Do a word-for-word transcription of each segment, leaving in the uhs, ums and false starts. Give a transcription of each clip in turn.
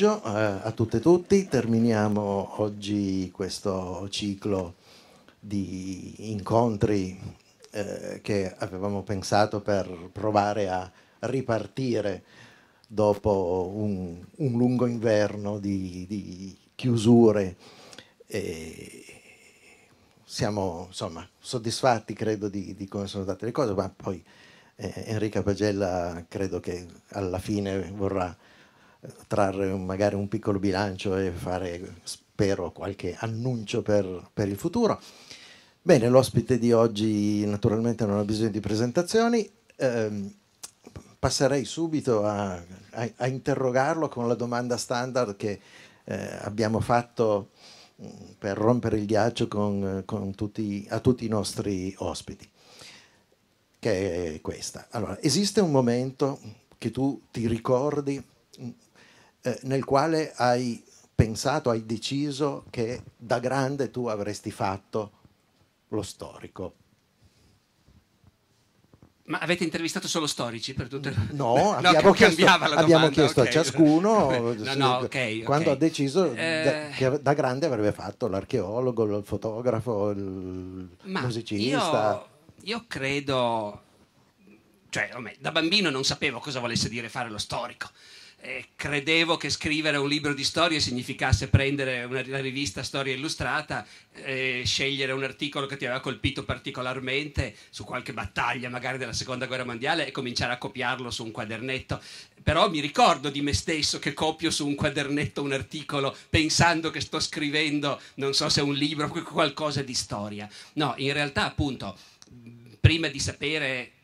pomeriggio eh, a tutte e tutti. Terminiamo oggi questo ciclo di incontri eh, che avevamo pensato per provare a ripartire dopo un, un lungo inverno di, di chiusure. E siamo insomma soddisfatti, credo, di, di come sono andate le cose, ma poi eh, Enrica Pagella credo che alla fine vorrà trarre un, magari un piccolo bilancio e fare, spero, qualche annuncio per, per il futuro. Bene, l'ospite di oggi naturalmente non ha bisogno di presentazioni. Eh, passerei subito a, a, a interrogarlo con la domanda standard che eh, abbiamo fatto mh, per rompere il ghiaccio con, con tutti, a tutti i nostri ospiti, che è questa. Allora, esiste un momento che tu ti ricordi eh, nel quale hai pensato, hai deciso che da grande tu avresti fatto lo storico? Ma avete intervistato solo storici per tutte le... No, abbiamo no, chiesto, abbiamo chiesto okay. a ciascuno no, no, okay, quando okay. ha deciso eh... da, che da grande avrebbe fatto l'archeologo, il fotografo, il Ma musicista. Io, io credo, cioè, da bambino non sapevo cosa volesse dire fare lo storico. Eh, credevo che scrivere un libro di storie significasse prendere una, una rivista Storia Illustrata, eh, scegliere un articolo che ti aveva colpito particolarmente su qualche battaglia magari della seconda guerra mondiale e cominciare a copiarlo su un quadernetto. Però mi ricordo di me stesso che copio su un quadernetto un articolo pensando che sto scrivendo, non so se un libro, qualcosa di storia. No, in realtà appunto, prima di sapere...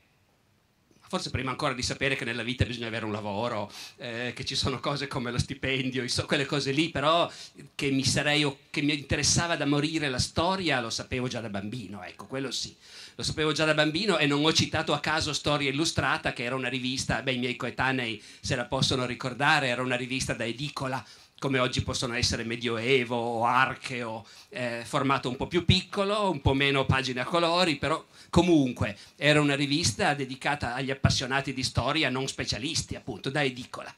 forse prima ancora di sapere che nella vita bisogna avere un lavoro, eh, che ci sono cose come lo stipendio, quelle cose lì, però che mi sarei, che mi interessava da morire la storia, lo sapevo già da bambino, ecco, quello sì. Lo sapevo già da bambino e non ho citato a caso Storia Illustrata, che era una rivista, beh, i miei coetanei se la possono ricordare, era una rivista da edicola, come oggi possono essere Medioevo o Archeo, eh, formato un po' più piccolo, un po' meno pagine a colori, però comunque era una rivista dedicata agli appassionati di storia non specialisti, appunto, da edicola.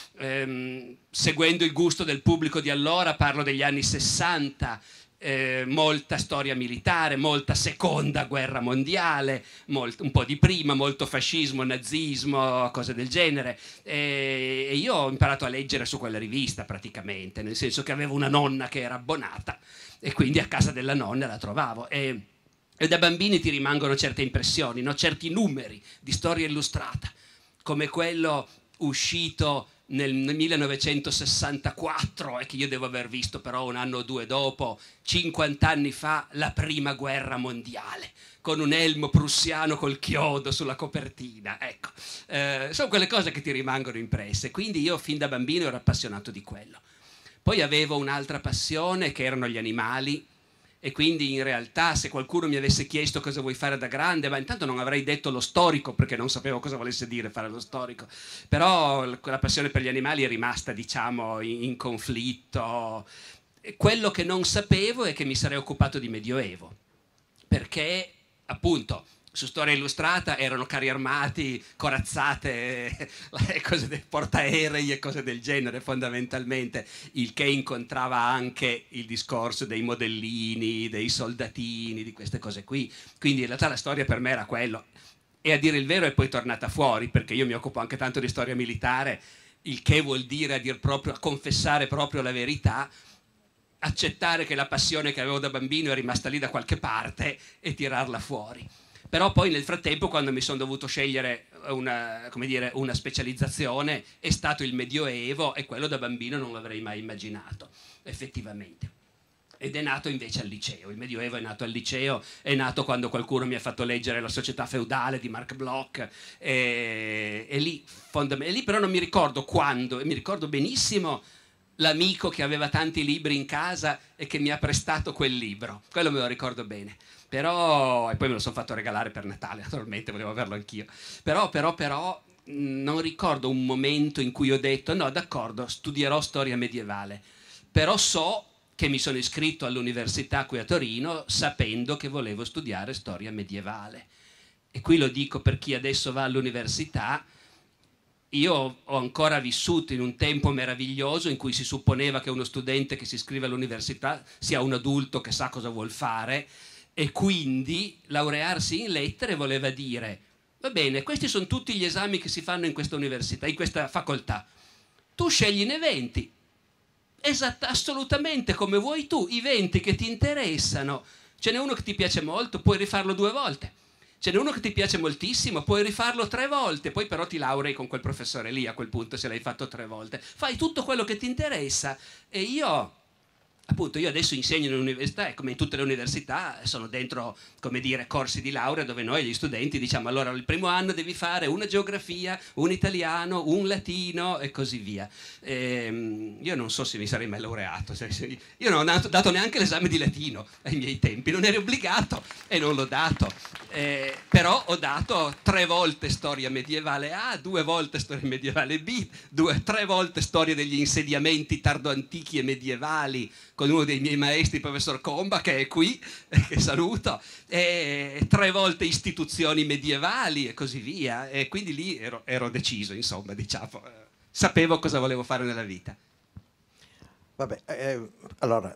Ehm, seguendo il gusto del pubblico di allora, parlo degli anni sessanta, eh, molta storia militare, molta seconda guerra mondiale, molt, un po' di prima, molto fascismo, nazismo, cose del genere. E, e io ho imparato a leggere su quella rivista praticamente, nel senso che avevo una nonna che era abbonata e quindi a casa della nonna la trovavo. E, e da bambini ti rimangono certe impressioni, no? Certi numeri di Storia Illustrata, come quello uscito nel millenovecentosessantaquattro e che io devo aver visto però un anno o due dopo, cinquanta anni fa, la prima guerra mondiale, con un elmo prussiano col chiodo sulla copertina, ecco. Eh, sono quelle cose che ti rimangono impresse, quindi io fin da bambino ero appassionato di quello. Poi avevo un'altra passione che erano gli animali, e quindi in realtà se qualcuno mi avesse chiesto cosa vuoi fare da grande, ma intanto non avrei detto lo storico perché non sapevo cosa volesse dire fare lo storico, però la passione per gli animali è rimasta, diciamo, in, in conflitto. Quello che non sapevo è che mi sarei occupato di Medioevo, perché appunto su Storia Illustrata erano carri armati, corazzate, cose del portaerei e cose del genere fondamentalmente, il che incontrava anche il discorso dei modellini, dei soldatini, di queste cose qui. Quindi in realtà la storia per me era quello. E a dire il vero è poi tornata fuori, perché io mi occupo anche tanto di storia militare, il che vuol dire a dir proprio, a confessare proprio la verità, accettare che la passione che avevo da bambino è rimasta lì da qualche parte e tirarla fuori. Però poi nel frattempo, quando mi sono dovuto scegliere una, come dire, una specializzazione, è stato il Medioevo, e quello da bambino non l'avrei mai immaginato, effettivamente. Ed è nato invece al liceo. Il Medioevo è nato al liceo, è nato quando qualcuno mi ha fatto leggere La società feudale di Marc Bloch, e, e, lì, e lì però non mi ricordo quando, e mi ricordo benissimo l'amico che aveva tanti libri in casa e che mi ha prestato quel libro, quello me lo ricordo bene. Però, e poi me lo sono fatto regalare per Natale, naturalmente, volevo averlo anch'io. Però, però, però, non ricordo un momento in cui ho detto, no, d'accordo, studierò storia medievale. Però so che mi sono iscritto all'università qui a Torino sapendo che volevo studiare storia medievale. E qui lo dico per chi adesso va all'università, io ho ancora vissuto in un tempo meraviglioso in cui si supponeva che uno studente che si iscrive all'università sia un adulto che sa cosa vuol fare, e quindi laurearsi in lettere voleva dire: va bene, questi sono tutti gli esami che si fanno in questa università, in questa facoltà, tu scegliene venti, esatta, assolutamente come vuoi tu, i venti che ti interessano. Ce n'è uno che ti piace molto, puoi rifarlo due volte. Ce n'è uno che ti piace moltissimo, puoi rifarlo tre volte, poi però ti laurei con quel professore lì a quel punto se l'hai fatto tre volte. Fai tutto quello che ti interessa. E io, appunto, io adesso insegno in università e come in tutte le università sono dentro, come dire, corsi di laurea dove noi gli studenti diciamo: allora il primo anno devi fare una geografia, un italiano, un latino e così via. E, io non so se mi sarei mai laureato, io non ho dato neanche l'esame di latino ai miei tempi, non ero obbligato e non l'ho dato. Eh, però ho dato tre volte storia medievale A, due volte storia medievale B, due, tre volte storia degli insediamenti tardoantichi e medievali con uno dei miei maestri, il professor Comba, che è qui, che saluto, e tre volte istituzioni medievali e così via. E quindi lì ero, ero deciso, insomma, diciamo, sapevo cosa volevo fare nella vita. Vabbè, eh, allora,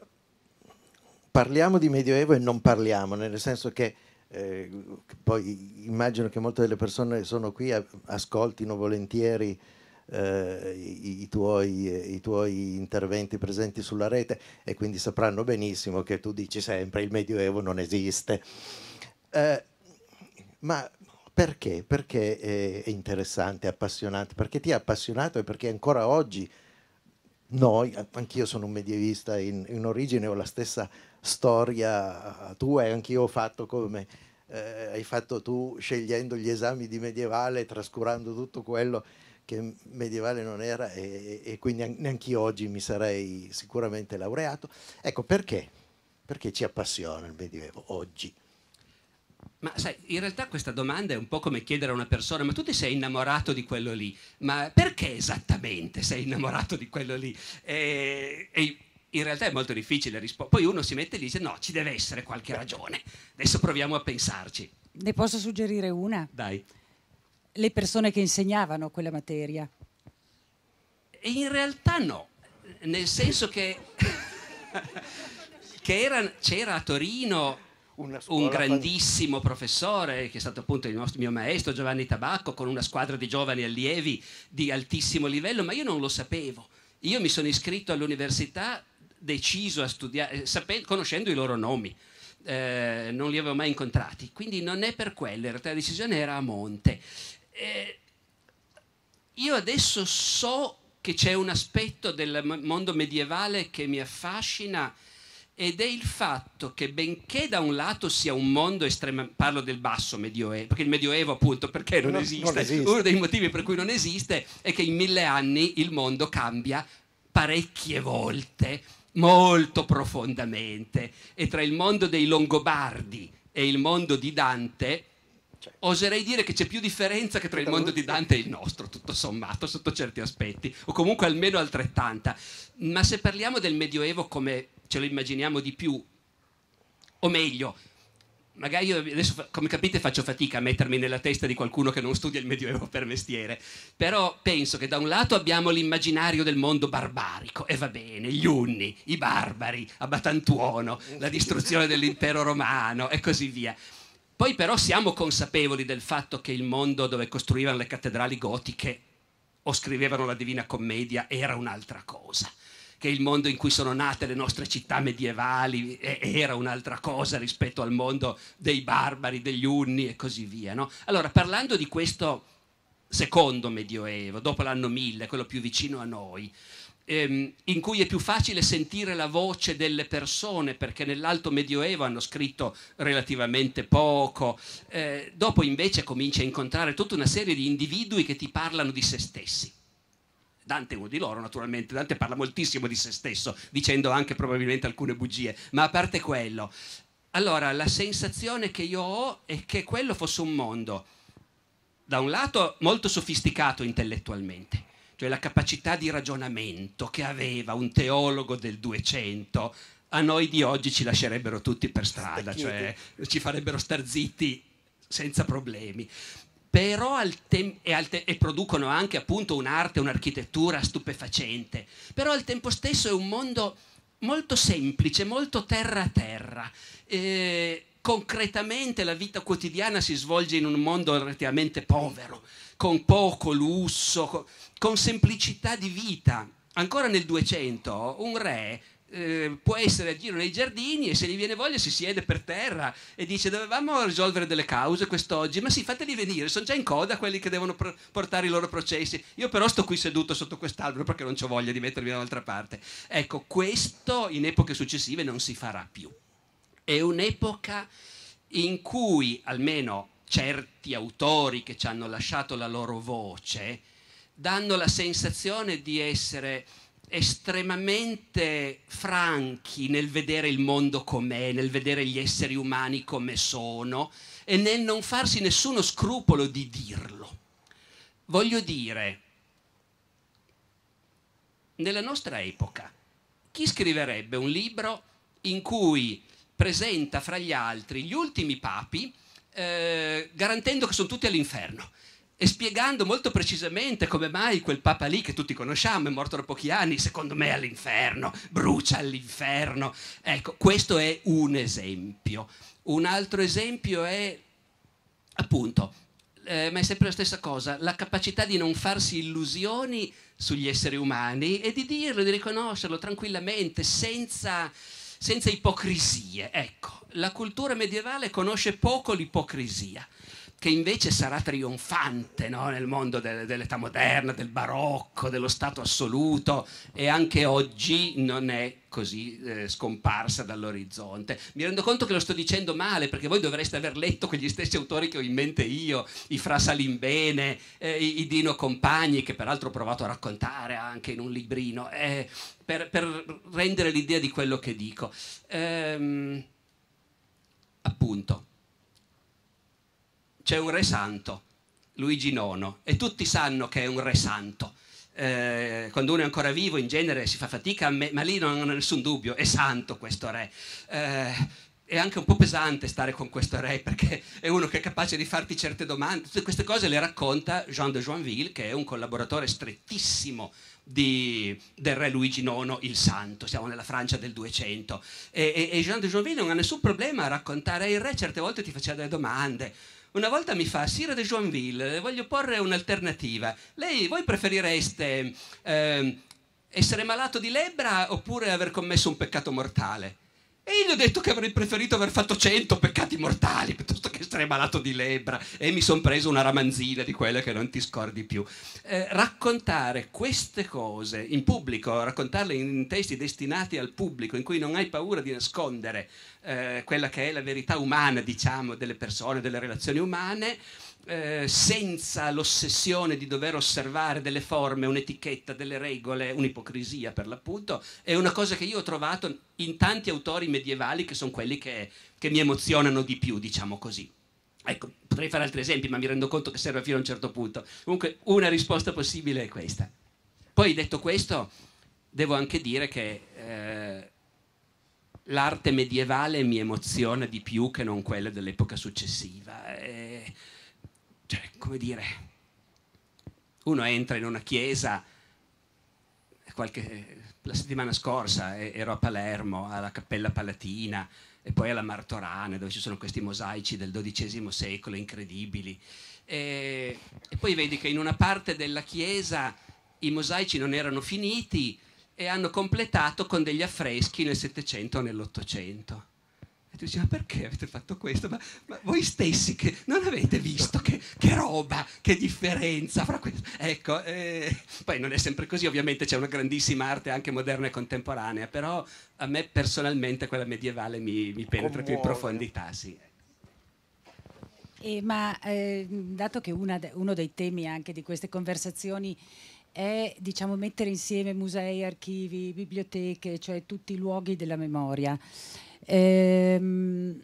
parliamo di Medioevo e non parliamo, nel senso che Eh, poi immagino che molte delle persone che sono qui ascoltino volentieri eh, i, i, tuoi, i tuoi interventi presenti sulla rete e quindi sapranno benissimo che tu dici sempre il Medioevo non esiste. Eh, ma perché? Perché è, è interessante, appassionante? Perché ti ha appassionato e perché ancora oggi noi, anch'io sono un medievista in, in origine, ho la stessa storia tua e anch'io ho fatto come eh, hai fatto tu, scegliendo gli esami di medievale, trascurando tutto quello che medievale non era, e, e quindi neanch'io oggi mi sarei sicuramente laureato. Ecco, perché? Perché ci appassiona il Medioevo oggi? Ma sai, in realtà questa domanda è un po' come chiedere a una persona: ma tu ti sei innamorato di quello lì? Ma perché esattamente sei innamorato di quello lì? E, e in realtà è molto difficile rispondere. Poi uno si mette lì e dice: no, ci deve essere qualche ragione. Adesso proviamo a pensarci. Ne posso suggerire una? Dai. Le persone che insegnavano quella materia. E in realtà no, nel senso che, che era, c'era a Torino un grandissimo professore che è stato appunto il nostro, mio maestro Giovanni Tabacco, con una squadra di giovani allievi di altissimo livello, ma io non lo sapevo. Io mi sono iscritto all'università deciso a studiare, sapendo, conoscendo i loro nomi, eh, non li avevo mai incontrati, quindi non è per quello, in realtà la decisione era a monte. Eh, io adesso so che c'è un aspetto del mondo medievale che mi affascina, ed è il fatto che, benché da un lato sia un mondo estremamente, parlo del basso medioevo, perché il medioevo appunto perché non, non, esiste? non esiste, uno dei motivi per cui non esiste è che in mille anni il mondo cambia parecchie volte, molto profondamente, e tra il mondo dei Longobardi e il mondo di Dante oserei dire che c'è più differenza che tra il mondo di Dante e il nostro, tutto sommato, sotto certi aspetti, o comunque almeno altrettanta. Ma se parliamo del Medioevo come ce lo immaginiamo di più, o meglio, magari io adesso, come capite, faccio fatica a mettermi nella testa di qualcuno che non studia il Medioevo per mestiere, però penso che da un lato abbiamo l'immaginario del mondo barbarico, e va bene, gli Unni, i barbari, Abbatantuono, la distruzione dell'impero romano e così via. Poi però siamo consapevoli del fatto che il mondo dove costruivano le cattedrali gotiche o scrivevano la Divina Commedia era un'altra cosa, che il mondo in cui sono nate le nostre città medievali era un'altra cosa rispetto al mondo dei barbari, degli Unni e così via, no? Allora, parlando di questo secondo Medioevo, dopo l'anno mille, quello più vicino a noi, ehm, in cui è più facile sentire la voce delle persone, perché nell'Alto Medioevo hanno scritto relativamente poco, eh, dopo invece cominci a incontrare tutta una serie di individui che ti parlano di se stessi. Dante è uno di loro, naturalmente. Dante parla moltissimo di se stesso, dicendo anche probabilmente alcune bugie, ma a parte quello, allora la sensazione che io ho è che quello fosse un mondo, da un lato molto sofisticato intellettualmente, cioè la capacità di ragionamento che aveva un teologo del duecento, a noi di oggi ci lascerebbero tutti per strada, cioè ci farebbero star zitti senza problemi. però al tem- e, al te- e producono anche appunto un'arte, un'architettura stupefacente, però al tempo stesso è un mondo molto semplice, molto terra a terra. Eh, concretamente la vita quotidiana si svolge in un mondo relativamente povero, con poco lusso, con, con semplicità di vita. Ancora nel duecento un re eh, può essere a giro nei giardini e se gli viene voglia si siede per terra e dice: dovevamo risolvere delle cause quest'oggi, ma sì, fateli venire, sono già in coda quelli che devono pr- portare i loro processi, io però sto qui seduto sotto quest'albero perché non c'ho voglia di mettermi da un'altra parte. Ecco, questo in epoche successive non si farà più. È un'epoca in cui almeno certi autori che ci hanno lasciato la loro voce danno la sensazione di essere estremamente franchi nel vedere il mondo com'è, nel vedere gli esseri umani come sono e nel non farsi nessuno scrupolo di dirlo. Voglio dire, nella nostra epoca, chi scriverebbe un libro in cui presenta fra gli altri gli ultimi papi, eh, garantendo che sono tutti all'inferno e spiegando molto precisamente come mai quel papa lì, che tutti conosciamo, è morto da pochi anni, secondo me è all'inferno, brucia all'inferno. Ecco, questo è un esempio. Un altro esempio è, appunto, eh, ma è sempre la stessa cosa, la capacità di non farsi illusioni sugli esseri umani e di dirlo, di riconoscerlo tranquillamente, senza... senza ipocrisie. Ecco, la cultura medievale conosce poco l'ipocrisia, che invece sarà trionfante, no? Nel mondo de- dell'età moderna, del barocco, dello stato assoluto, e anche oggi non è così eh, scomparsa dall'orizzonte. Mi rendo conto che lo sto dicendo male, perché voi dovreste aver letto quegli stessi autori che ho in mente io, i Fra Salimbene, eh, i, i Dino Compagni, che peraltro ho provato a raccontare anche in un librino, eh, per, per rendere l'idea di quello che dico. Ehm, appunto, c'è un re santo, Luigi nono, e tutti sanno che è un re santo. Eh, quando uno è ancora vivo in genere si fa fatica, me- ma lì non ho nessun dubbio, è santo questo re. Eh, è anche un po' pesante stare con questo re, perché è uno che è capace di farti certe domande. Tutte queste cose le racconta Jean de Joinville, che è un collaboratore strettissimo di, del re Luigi nono il Santo. Siamo nella Francia del duecento e, e, e Jean de Joinville non ha nessun problema a raccontare. Il re certe volte ti faceva delle domande. Una volta mi fa: Sire de Joinville, le voglio porre un'alternativa. Lei, voi preferireste eh, essere malato di lebbra oppure aver commesso un peccato mortale? E io gli ho detto che avrei preferito aver fatto cento peccati mortali piuttosto che essere malato di lebbra, e mi sono preso una ramanzina di quelle che non ti scordi più. Eh, raccontare queste cose in pubblico, raccontarle in testi destinati al pubblico, in cui non hai paura di nascondere eh, quella che è la verità umana, diciamo, delle persone, delle relazioni umane, Eh, senza l'ossessione di dover osservare delle forme, un'etichetta, delle regole, un'ipocrisia per l'appunto, è una cosa che io ho trovato in tanti autori medievali, che sono quelli che, che mi emozionano di più, diciamo così. Ecco, potrei fare altri esempi, ma mi rendo conto che serve fino a un certo punto. Comunque una risposta possibile è questa. Poi, detto questo, devo anche dire che eh, l'arte medievale mi emoziona di più che non quella dell'epoca successiva. Eh, Cioè, come dire, uno entra in una chiesa, qualche, la settimana scorsa ero a Palermo, alla Cappella Palatina, e poi alla Martorana, dove ci sono questi mosaici del dodicesimo secolo, incredibili. E, e poi vedi che in una parte della chiesa i mosaici non erano finiti e hanno completato con degli affreschi nel Settecento o nell'Ottocento. E tu dici: ma perché avete fatto questo? Ma, ma voi stessi che non avete visto che, che roba, che differenza fra questo? Ecco, eh, poi non è sempre così, ovviamente c'è una grandissima arte anche moderna e contemporanea, però a me personalmente quella medievale mi, mi penetra più in profondità, sì. Eh, ma eh, dato che una de- uno dei temi anche di queste conversazioni è, diciamo, mettere insieme musei, archivi, biblioteche, cioè tutti i luoghi della memoria, ehm,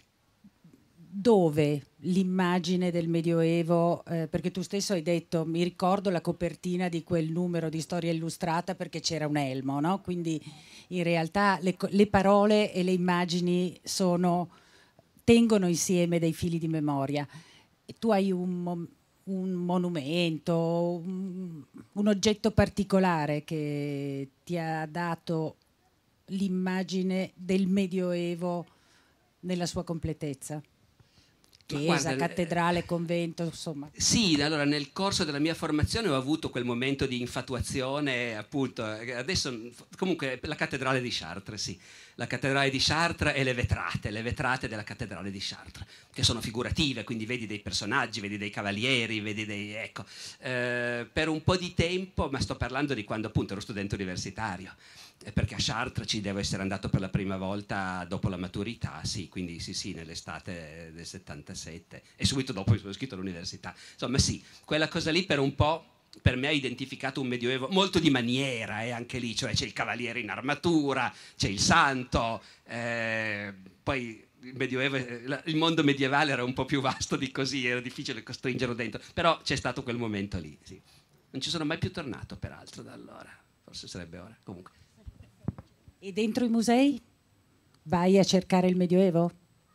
dove l'immagine del Medioevo, eh, perché tu stesso hai detto, mi ricordo la copertina di quel numero di Storia Illustrata perché c'era un elmo, no? Quindi in realtà le, co- le parole e le immagini sono, tengono insieme dei fili di memoria. E tu hai un, mom- un monumento, un, un oggetto particolare che ti ha dato l'immagine del Medioevo nella sua completezza? Chiesa, guarda, cattedrale, convento, insomma. Sì, allora nel corso della mia formazione ho avuto quel momento di infatuazione, appunto, adesso comunque la cattedrale di Chartres, sì, la cattedrale di Chartres e le vetrate, le vetrate della cattedrale di Chartres, che sono figurative, quindi vedi dei personaggi, vedi dei cavalieri, vedi dei, ecco, eh, per un po' di tempo, ma sto parlando di quando appunto ero studente universitario, perché a Chartres ci devo essere andato per la prima volta dopo la maturità, sì, quindi sì, sì, nell'estate del settantasette e subito dopo mi sono iscritto all'università. Insomma, sì, quella cosa lì per un po' per me ha identificato un medioevo molto di maniera, e eh, anche lì, cioè c'è il cavaliere in armatura, c'è il santo, eh, poi il medioevo, il mondo medievale era un po' più vasto di così, era difficile costringerlo dentro, però c'è stato quel momento lì, sì. Non ci sono mai più tornato, peraltro, da allora, forse sarebbe ora, comunque. E dentro i musei vai a cercare il Medioevo?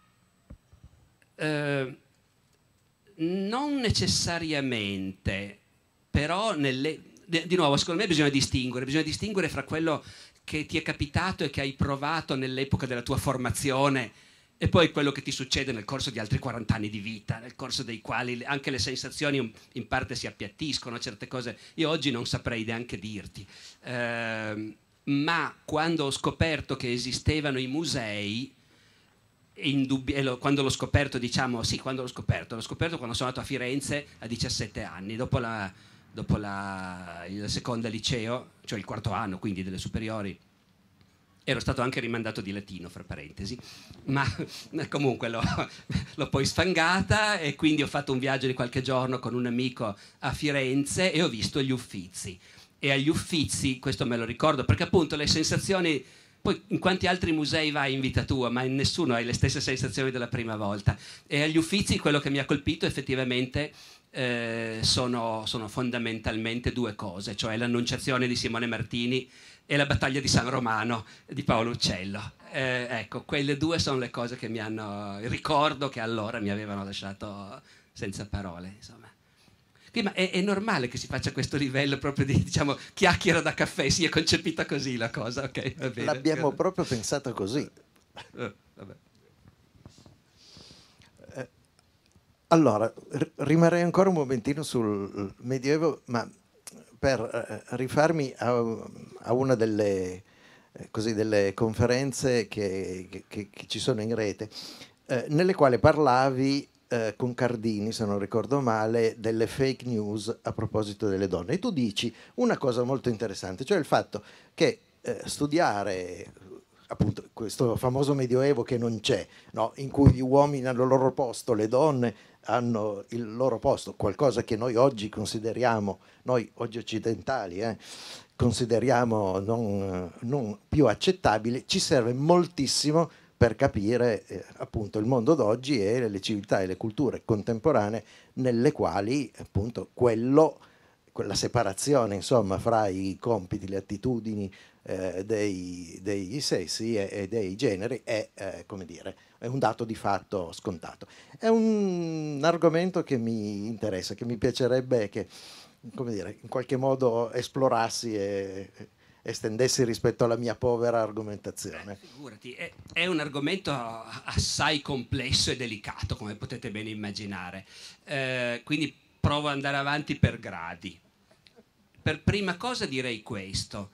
Eh, non necessariamente, però nelle, di nuovo, secondo me bisogna distinguere, bisogna distinguere fra quello che ti è capitato e che hai provato nell'epoca della tua formazione e poi quello che ti succede nel corso di altri quaranta anni di vita, nel corso dei quali anche le sensazioni in parte si appiattiscono, certe cose io oggi non saprei neanche dirti. Eh, ma quando ho scoperto che esistevano i musei, indubbi- e lo, quando l'ho scoperto, diciamo, sì, quando l'ho scoperto, l'ho scoperto quando sono andato a Firenze a diciassette anni, dopo la, dopo la il seconda liceo, cioè il quarto anno, quindi delle superiori. Ero stato anche rimandato di latino, fra parentesi, ma comunque l'ho, l'ho poi sfangata e quindi ho fatto un viaggio di qualche giorno con un amico a Firenze e ho visto gli Uffizi. E agli Uffizi, questo me lo ricordo, perché appunto le sensazioni, poi in quanti altri musei vai in vita tua, ma in nessuno hai le stesse sensazioni della prima volta. E agli Uffizi quello che mi ha colpito effettivamente eh, sono, sono fondamentalmente due cose, cioè l'Annunciazione di Simone Martini e la battaglia di San Romano di Paolo Uccello. Eh, ecco, quelle due sono le cose che mi hanno, ricordo che allora mi avevano lasciato senza parole, insomma. Ma è, è normale che si faccia questo livello proprio di, diciamo, chiacchiera da caffè, si è concepita così la cosa, ok? Va bene. L'abbiamo proprio pensata così. Uh, vabbè. Eh, allora, r- rimarrei ancora un momentino sul Medioevo, ma per eh, rifarmi a, a una delle, eh, così, delle conferenze che, che, che ci sono in rete, eh, nelle quali parlavi Eh, con Cardini, se non ricordo male, delle fake news a proposito delle donne. E tu dici una cosa molto interessante, cioè il fatto che eh, studiare appunto questo famoso medioevo che non c'è, no? In cui gli uomini hanno il loro posto, le donne hanno il loro posto, qualcosa che noi oggi consideriamo, noi oggi occidentali, eh, consideriamo non, non più accettabile, ci serve moltissimo per capire eh, appunto il mondo d'oggi e le civiltà e le culture contemporanee nelle quali appunto quello, quella separazione insomma fra i compiti, le attitudini eh, dei, dei sessi e, e dei generi è, eh, come dire, è un dato di fatto scontato. È un argomento che mi interessa, che mi piacerebbe che, come dire, in qualche modo esplorassi e estendessi rispetto alla mia povera argomentazione. Eh, figurati, è, è un argomento assai complesso e delicato, come potete bene immaginare. Eh, quindi provo ad andare avanti per gradi. Per prima cosa direi questo.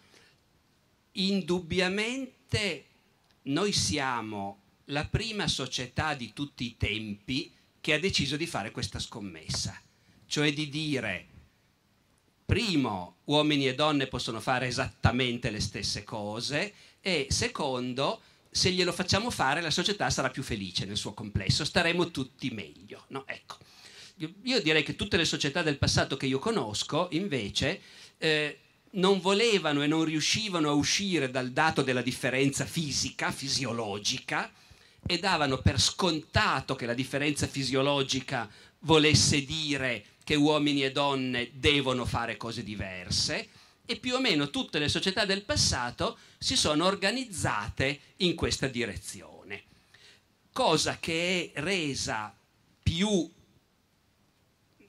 Indubbiamente noi siamo la prima società di tutti i tempi che ha deciso di fare questa scommessa, cioè di dire: primo, uomini e donne possono fare esattamente le stesse cose, e secondo, se glielo facciamo fare la società sarà più felice nel suo complesso, staremo tutti meglio, no? Ecco. Io direi che tutte le società del passato che io conosco invece eh, non volevano e non riuscivano a uscire dal dato della differenza fisica, fisiologica, e davano per scontato che la differenza fisiologica volesse dire che uomini e donne devono fare cose diverse, e più o meno tutte le società del passato si sono organizzate in questa direzione, cosa che è resa più,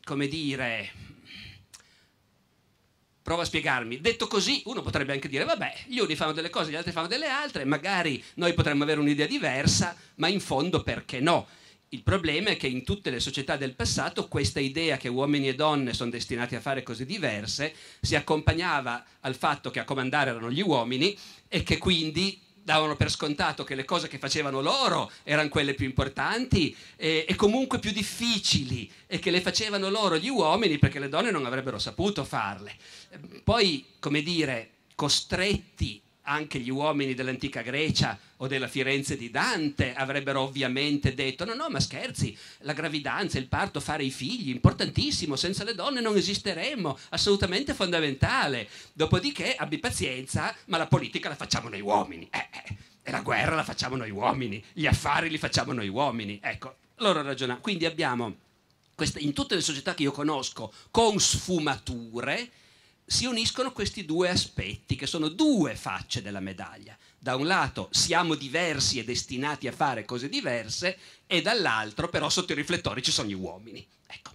come dire, provo a spiegarmi, detto così uno potrebbe anche dire vabbè, gli uni fanno delle cose, gli altri fanno delle altre, magari noi potremmo avere un'idea diversa, ma in fondo perché no? Il problema è che in tutte le società del passato questa idea che uomini e donne sono destinati a fare cose diverse si accompagnava al fatto che a comandare erano gli uomini e che quindi davano per scontato che le cose che facevano loro erano quelle più importanti e, e comunque più difficili, e che le facevano loro gli uomini perché le donne non avrebbero saputo farle. Poi, come dire, costretti anche gli uomini dell'antica Grecia o della Firenze di Dante avrebbero ovviamente detto no, no, ma scherzi, la gravidanza, il parto, fare i figli, importantissimo, senza le donne non esisteremmo, assolutamente fondamentale. Dopodiché abbi pazienza, ma la politica la facciamo noi uomini, eh, eh, e la guerra la facciamo noi uomini, gli affari li facciamo noi uomini. Ecco, loro ragionano. Quindi abbiamo, queste, in tutte le società che io conosco, con sfumature, si uniscono questi due aspetti, che sono due facce della medaglia. Da un lato siamo diversi e destinati a fare cose diverse, e dall'altro però sotto i riflettori ci sono gli uomini. Ecco.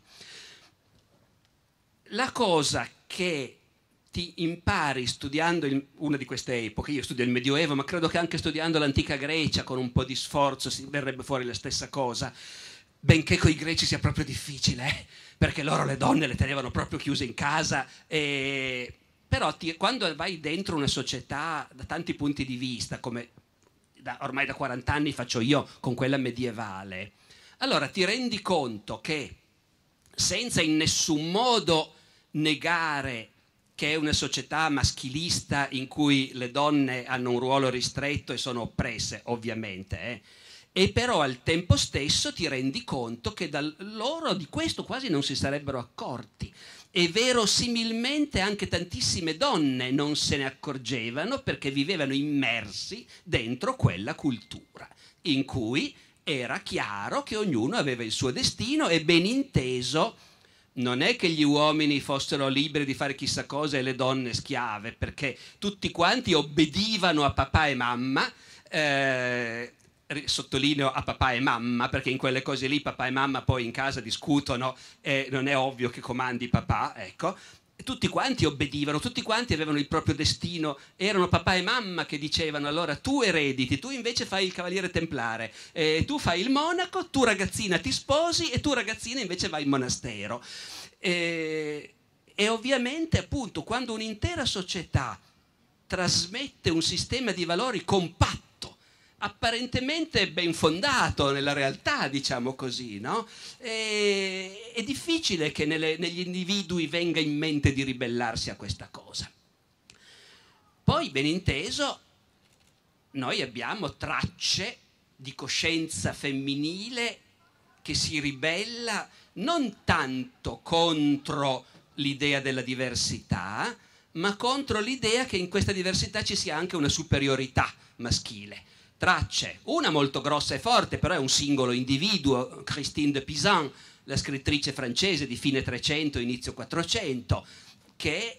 La cosa che ti impari studiando il, una di queste epoche, io studio il Medioevo, ma credo che anche studiando l'antica Grecia con un po' di sforzo si verrebbe fuori la stessa cosa, benché coi greci sia proprio difficile, eh? Perché loro le donne le tenevano proprio chiuse in casa, e... però ti, quando vai dentro una società da tanti punti di vista, come da, ormai da quaranta anni faccio io con quella medievale, allora ti rendi conto che, senza in nessun modo negare che è una società maschilista in cui le donne hanno un ruolo ristretto e sono oppresse, ovviamente, eh, e però al tempo stesso ti rendi conto che da loro di questo quasi non si sarebbero accorti, e verosimilmente anche tantissime donne non se ne accorgevano perché vivevano immersi dentro quella cultura in cui era chiaro che ognuno aveva il suo destino, e ben inteso non è che gli uomini fossero liberi di fare chissà cosa e le donne schiave, perché tutti quanti obbedivano a papà e mamma, eh, sottolineo a papà e mamma, perché in quelle cose lì papà e mamma poi in casa discutono e non è ovvio che comandi papà, ecco. Tutti quanti obbedivano, tutti quanti avevano il proprio destino, erano papà e mamma che dicevano allora tu erediti, tu invece fai il cavaliere templare, eh, tu fai il monaco, tu ragazzina ti sposi e tu ragazzina invece vai in monastero. Eh, e ovviamente appunto quando un'intera società trasmette un sistema di valori compatto, apparentemente ben fondato nella realtà, diciamo così, no? E, è difficile che nelle, negli individui venga in mente di ribellarsi a questa cosa. Poi, ben inteso, noi abbiamo tracce di coscienza femminile che si ribella non tanto contro l'idea della diversità, ma contro l'idea che in questa diversità ci sia anche una superiorità maschile. Tracce, una molto grossa e forte, però è un singolo individuo, Christine de Pisan, la scrittrice francese di fine trecento, inizio quattrocento, che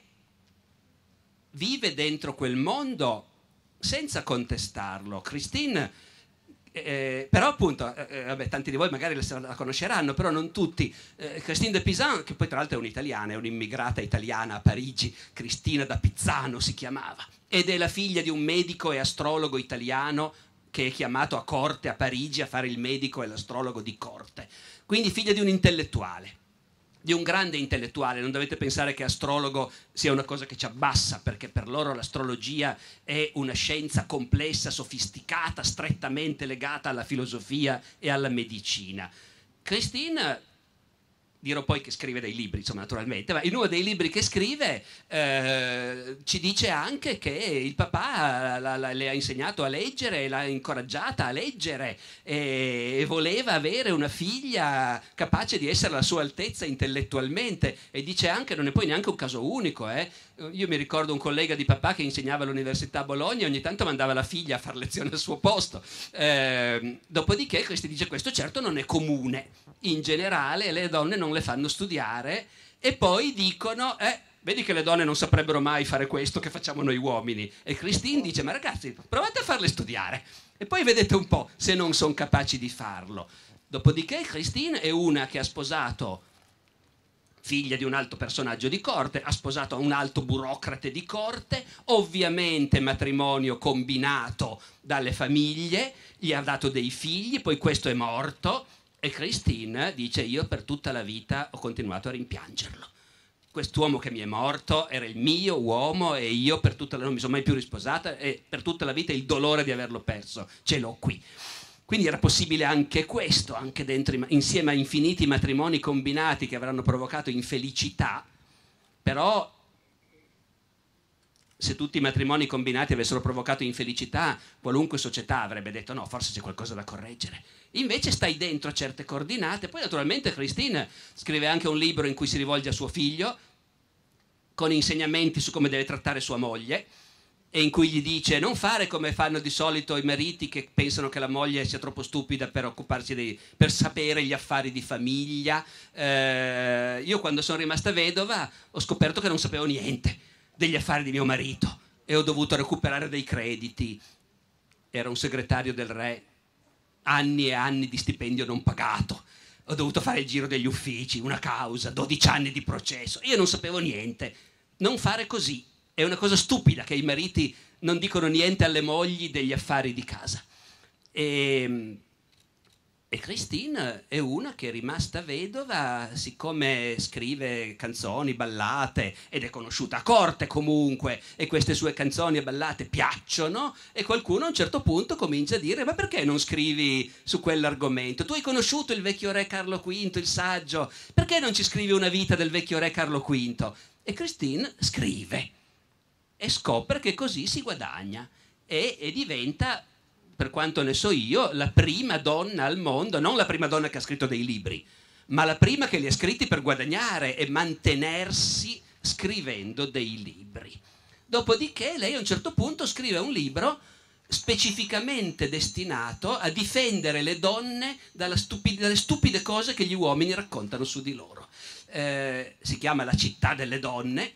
vive dentro quel mondo senza contestarlo. Christine, eh, però appunto, eh, vabbè, tanti di voi magari la, la conosceranno, però non tutti. Eh, Christine de Pisan, che poi tra l'altro è un'italiana, è un'immigrata italiana a Parigi, Cristina da Pizzano si chiamava, ed è la figlia di un medico e astrologo italiano che è chiamato a corte a Parigi a fare il medico e l'astrologo di corte. Quindi figlia di un intellettuale, di un grande intellettuale. Non dovete pensare che astrologo sia una cosa che ci abbassa, perché per loro l'astrologia è una scienza complessa, sofisticata, strettamente legata alla filosofia e alla medicina. Christine, dirò poi che scrive dei libri, insomma, naturalmente, ma in uno dei libri che scrive eh, ci dice anche che il papà la, la, le ha insegnato a leggere, l'ha incoraggiata a leggere, e, e voleva avere una figlia capace di essere alla sua altezza intellettualmente, e dice anche, non è poi neanche un caso unico, eh. Io mi ricordo un collega di papà che insegnava all'università a Bologna, ogni tanto mandava la figlia a fare lezione al suo posto. Eh, dopodiché Cristi dice questo certo non è comune, in generale le donne non le fanno studiare, e poi dicono eh, vedi che le donne non saprebbero mai fare questo che facciamo noi uomini, e Christine dice ma ragazzi provate a farle studiare e poi vedete un po' se non sono capaci di farlo. Dopodiché Christine è una che ha sposato figlia di un alto personaggio di corte, ha sposato un alto burocrate di corte, ovviamente matrimonio combinato dalle famiglie, gli ha dato dei figli, poi questo è morto e Christine dice io per tutta la vita ho continuato a rimpiangerlo. Quest'uomo che mi è morto era il mio uomo e io per tutta la, non mi sono mai più risposata e per tutta la vita il dolore di averlo perso ce l'ho qui. Quindi era possibile anche questo, anche dentro, insieme a infiniti matrimoni combinati che avranno provocato infelicità, però se tutti i matrimoni combinati avessero provocato infelicità, qualunque società avrebbe detto no, forse c'è qualcosa da correggere. Invece stai dentro a certe coordinate. Poi naturalmente Christine scrive anche un libro in cui si rivolge a suo figlio, con insegnamenti su come deve trattare sua moglie, e in cui gli dice non fare come fanno di solito i mariti che pensano che la moglie sia troppo stupida per occuparsi dei, per sapere gli affari di famiglia. Eh, io quando sono rimasta vedova ho scoperto che non sapevo niente degli affari di mio marito e ho dovuto recuperare dei crediti. Era un segretario del re, anni e anni di stipendio non pagato. Ho dovuto fare il giro degli uffici, una causa, dodici anni di processo. Io non sapevo niente. Non fare così. È una cosa stupida che i mariti non dicono niente alle mogli degli affari di casa. E, e Christine è una che è rimasta vedova, siccome scrive canzoni, ballate, ed è conosciuta a corte comunque, e queste sue canzoni e ballate piacciono, e qualcuno a un certo punto comincia a dire ma perché non scrivi su quell'argomento? Tu hai conosciuto il vecchio re Carlo quinto, il saggio, perché non ci scrivi una vita del vecchio re Carlo quinto? E Christine scrive. E scopre che così si guadagna e, e diventa, per quanto ne so io, la prima donna al mondo, non la prima donna che ha scritto dei libri, ma la prima che li ha scritti per guadagnare e mantenersi scrivendo dei libri. Dopodiché lei a un certo punto scrive un libro specificamente destinato a difendere le donne dalla stupide, dalle stupide cose che gli uomini raccontano su di loro. Eh, si chiama La città delle donne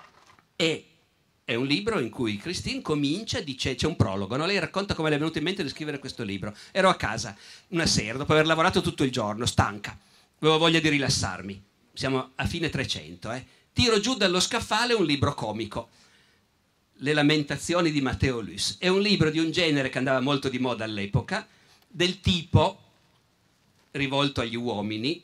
e è un libro in cui Christine comincia, dice, c'è un prologo, no? Lei racconta come le è venuto in mente di scrivere questo libro. Ero a casa una sera, dopo aver lavorato tutto il giorno, stanca, avevo voglia di rilassarmi. Siamo a fine trecento, eh. Tiro giù dallo scaffale un libro comico, Le lamentazioni di Matteo Luce. È un libro di un genere che andava molto di moda all'epoca, del tipo, rivolto agli uomini,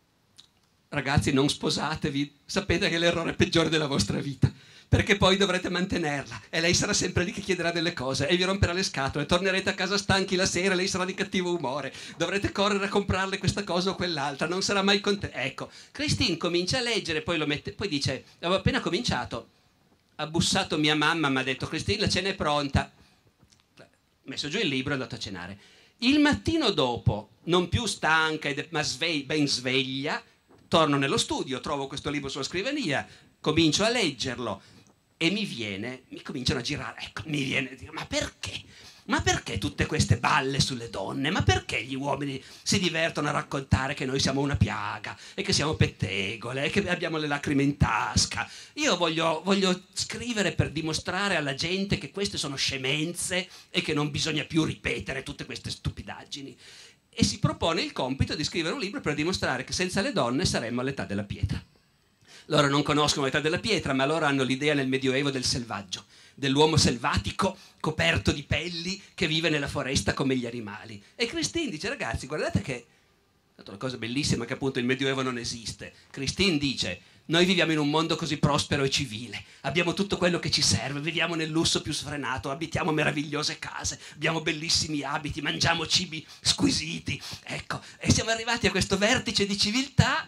ragazzi non sposatevi, sapete che è l'errore peggiore della vostra vita, perché poi dovrete mantenerla e lei sarà sempre lì che chiederà delle cose e vi romperà le scatole, tornerete a casa stanchi la sera e lei sarà di cattivo umore, dovrete correre a comprarle questa cosa o quell'altra, non sarà mai contenta. Ecco, Christine comincia a leggere, poi lo mette, poi dice, avevo appena cominciato, ha bussato mia mamma, mi ha detto Christine la cena è pronta, ho messo giù il libro e è andato a cenare. Il mattino dopo, non più stanca ma sve- ben sveglia, torno nello studio, trovo questo libro sulla scrivania, comincio a leggerlo e mi viene, mi cominciano a girare, ecco, mi viene, dico, ma perché? Ma perché tutte queste balle sulle donne? Ma perché gli uomini si divertono a raccontare che noi siamo una piaga e che siamo pettegole e che abbiamo le lacrime in tasca? Io voglio, voglio scrivere per dimostrare alla gente che queste sono scemenze e che non bisogna più ripetere tutte queste stupidaggini. E si propone il compito di scrivere un libro per dimostrare che senza le donne saremmo all'età della pietra. Loro non conoscono l'età della pietra, ma loro hanno l'idea nel Medioevo del selvaggio, dell'uomo selvatico, coperto di pelli, che vive nella foresta come gli animali. E Christine dice, ragazzi, guardate che, è stata una cosa bellissima che appunto il Medioevo non esiste. Christine dice, noi viviamo in un mondo così prospero e civile, abbiamo tutto quello che ci serve, viviamo nel lusso più sfrenato, abitiamo meravigliose case, abbiamo bellissimi abiti, mangiamo cibi squisiti, ecco, e siamo arrivati a questo vertice di civiltà.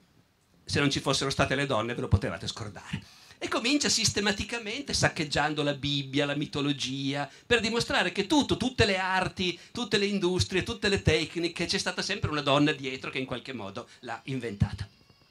Se non ci fossero state le donne ve lo potevate scordare. E comincia sistematicamente saccheggiando la Bibbia, la mitologia, per dimostrare che tutto, tutte le arti, tutte le industrie, tutte le tecniche, c'è stata sempre una donna dietro che in qualche modo l'ha inventata.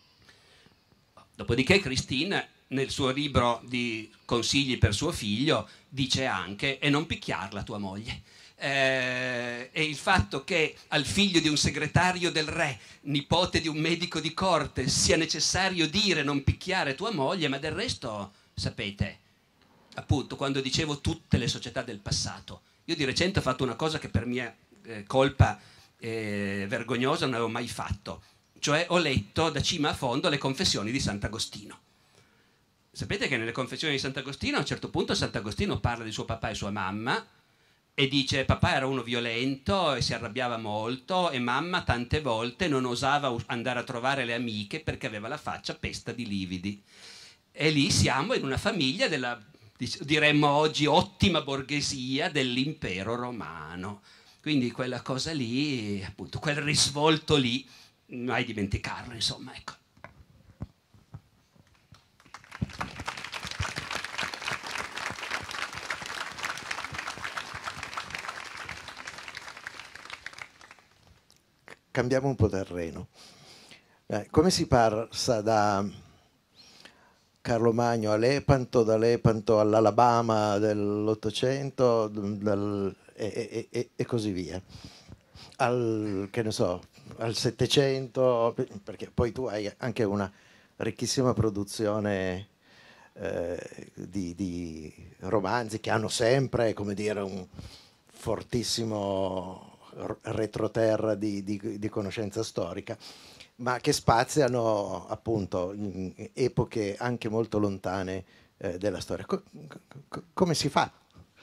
Dopodiché Christine, nel suo libro di consigli per suo figlio, dice anche e non picchiarla tua moglie. Eh, e il fatto che al figlio di un segretario del re, nipote di un medico di corte, sia necessario dire non picchiare tua moglie, ma del resto, sapete, appunto, quando dicevo tutte le società del passato, io di recente ho fatto una cosa che per mia eh, colpa eh, vergognosa non avevo mai fatto, cioè ho letto da cima a fondo le Confessioni di Sant'Agostino. Sapete che nelle Confessioni di Sant'Agostino a un certo punto Sant'Agostino parla di suo papà e sua mamma e dice papà era uno violento e si arrabbiava molto e mamma tante volte non osava andare a trovare le amiche perché aveva la faccia pesta di lividi. E lì siamo in una famiglia della, diremmo oggi, ottima borghesia dell'impero romano. Quindi quella cosa lì, appunto, quel risvolto lì, mai dimenticarlo, insomma, ecco. Cambiamo un po' terreno. Eh, come si passa da Carlo Magno a Lepanto, da Lepanto all'Alabama dell'Ottocento e, e, e così via, al, che ne so, al Settecento, perché poi tu hai anche una ricchissima produzione eh, di, di romanzi che hanno sempre, come dire, un fortissimo retroterra di, di, di conoscenza storica, ma che spaziano appunto in epoche anche molto lontane eh, della storia. Co co come si fa?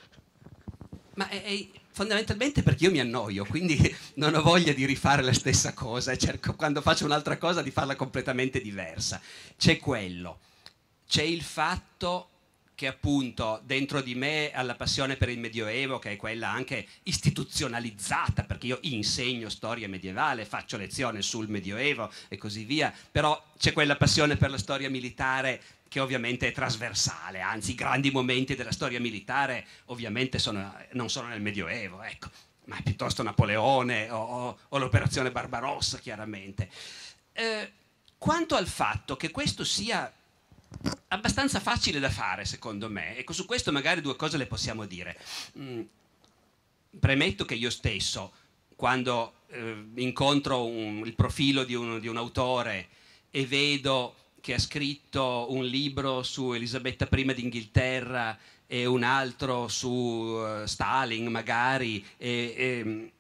Ma è, è fondamentalmente perché io mi annoio, quindi non ho voglia di rifare la stessa cosa e cerco quando faccio un'altra cosa di farla completamente diversa. C'è quello, c'è il fatto che appunto dentro di me alla passione per il Medioevo, che è quella anche istituzionalizzata, perché io insegno storia medievale, faccio lezione sul Medioevo e così via, però c'è quella passione per la storia militare che ovviamente è trasversale, anzi i grandi momenti della storia militare ovviamente sono, non sono nel Medioevo, ecco, ma è piuttosto Napoleone o, o, o l'operazione Barbarossa, chiaramente. Eh, quanto al fatto che questo sia abbastanza facile da fare, secondo me, ecco, su questo magari due cose le possiamo dire. Mm, premetto che io stesso, quando eh, incontro un, il profilo di un, di un autore e vedo che ha scritto un libro su Elisabetta prima d'Inghilterra e un altro su uh, Stalin magari, e, e,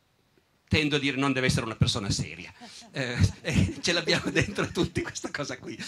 tendo a dire non deve essere una persona seria. Eh, eh, ce l'abbiamo dentro tutti questa cosa qui.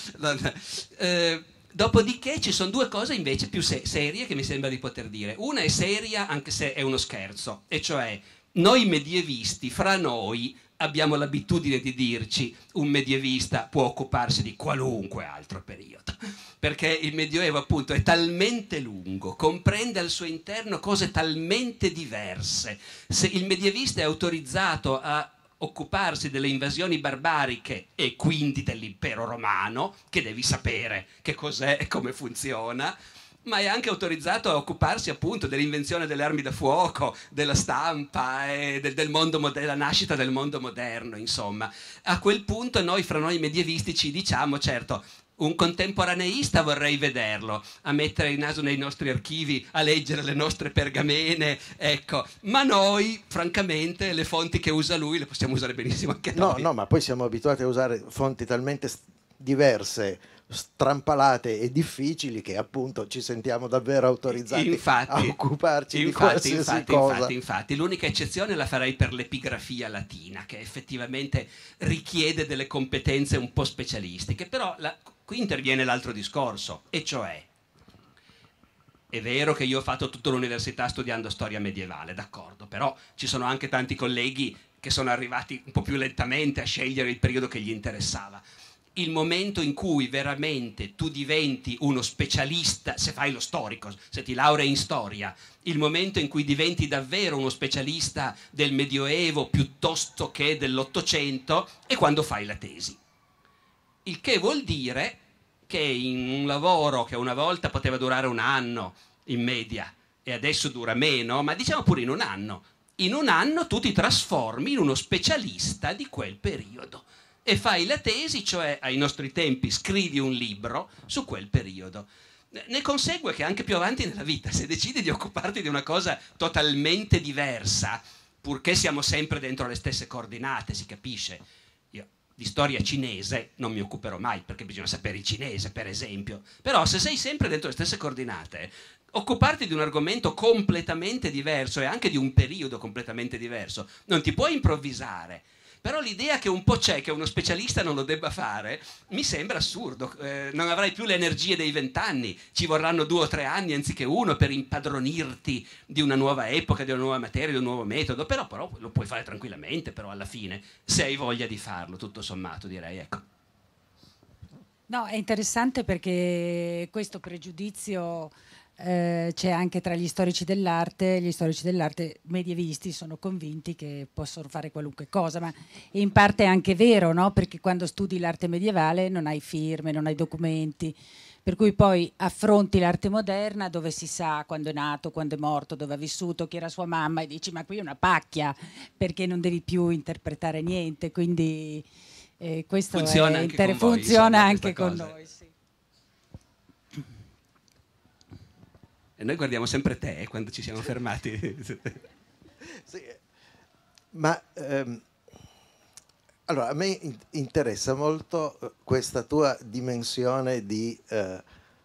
Eh, dopodiché ci sono due cose invece più se serie che mi sembra di poter dire. Una è seria anche se è uno scherzo, e cioè noi medievisti fra noi abbiamo l'abitudine di dirci un medievista può occuparsi di qualunque altro periodo, perché il Medioevo appunto è talmente lungo, comprende al suo interno cose talmente diverse. Se il medievista è autorizzato a occuparsi delle invasioni barbariche e quindi dell'impero romano, che devi sapere che cos'è e come funziona, ma è anche autorizzato a occuparsi appunto dell'invenzione delle armi da fuoco, della stampa e del, del mondo, della nascita del mondo moderno, insomma. A quel punto noi fra noi medievisti ci diciamo, certo, un contemporaneista vorrei vederlo, a mettere il naso nei nostri archivi, a leggere le nostre pergamene, ecco, ma noi, francamente, le fonti che usa lui le possiamo usare benissimo anche noi. No, no, ma poi siamo abituati a usare fonti talmente diverse, strampalate e difficili che appunto ci sentiamo davvero autorizzati infatti, a occuparci infatti, di qualsiasi infatti, cosa. Infatti, infatti, l'unica eccezione la farei per l'epigrafia latina, che effettivamente richiede delle competenze un po' specialistiche, però la, qui interviene l'altro discorso, e cioè è vero che io ho fatto tutta l'università studiando storia medievale, d'accordo, però ci sono anche tanti colleghi che sono arrivati un po' più lentamente a scegliere il periodo che gli interessava. Il momento in cui veramente tu diventi uno specialista, se fai lo storico, se ti laurei in storia, il momento in cui diventi davvero uno specialista del Medioevo piuttosto che dell'Ottocento è quando fai la tesi. Il che vuol dire che in un lavoro che una volta poteva durare un anno in media e adesso dura meno, ma diciamo pure in un anno, in un anno tu ti trasformi in uno specialista di quel periodo. E fai la tesi, cioè ai nostri tempi scrivi un libro su quel periodo. Ne consegue che anche più avanti nella vita, se decidi di occuparti di una cosa totalmente diversa, purché siamo sempre dentro le stesse coordinate, si capisce. Io di storia cinese non mi occuperò mai, perché bisogna sapere il cinese, per esempio. Però se sei sempre dentro le stesse coordinate, occuparti di un argomento completamente diverso e anche di un periodo completamente diverso, non ti puoi improvvisare. Però l'idea che un po' c'è, che uno specialista non lo debba fare, mi sembra assurdo. Eh, non avrai più le energie dei vent'anni, ci vorranno due o tre anni anziché uno per impadronirti di una nuova epoca, di una nuova materia, di un nuovo metodo, però, però lo puoi fare tranquillamente, però alla fine, se hai voglia di farlo, tutto sommato direi, ecco. No, è interessante perché questo pregiudizio eh, c'è anche tra gli storici dell'arte. Gli storici dell'arte medievisti sono convinti che possono fare qualunque cosa, ma in parte è anche vero, no? Perché quando studi l'arte medievale non hai firme, non hai documenti, per cui poi affronti l'arte moderna dove si sa quando è nato, quando è morto, dove ha vissuto, chi era sua mamma, e dici ma qui è una pacchia, perché non devi più interpretare niente, quindi... Eh, questo funziona è anche inter- con voi, funziona insomma, anche con cosa. noi, sì. E noi guardiamo sempre te eh, quando ci siamo fermati. Sì, ma ehm, allora a me in- interessa molto questa tua dimensione di eh,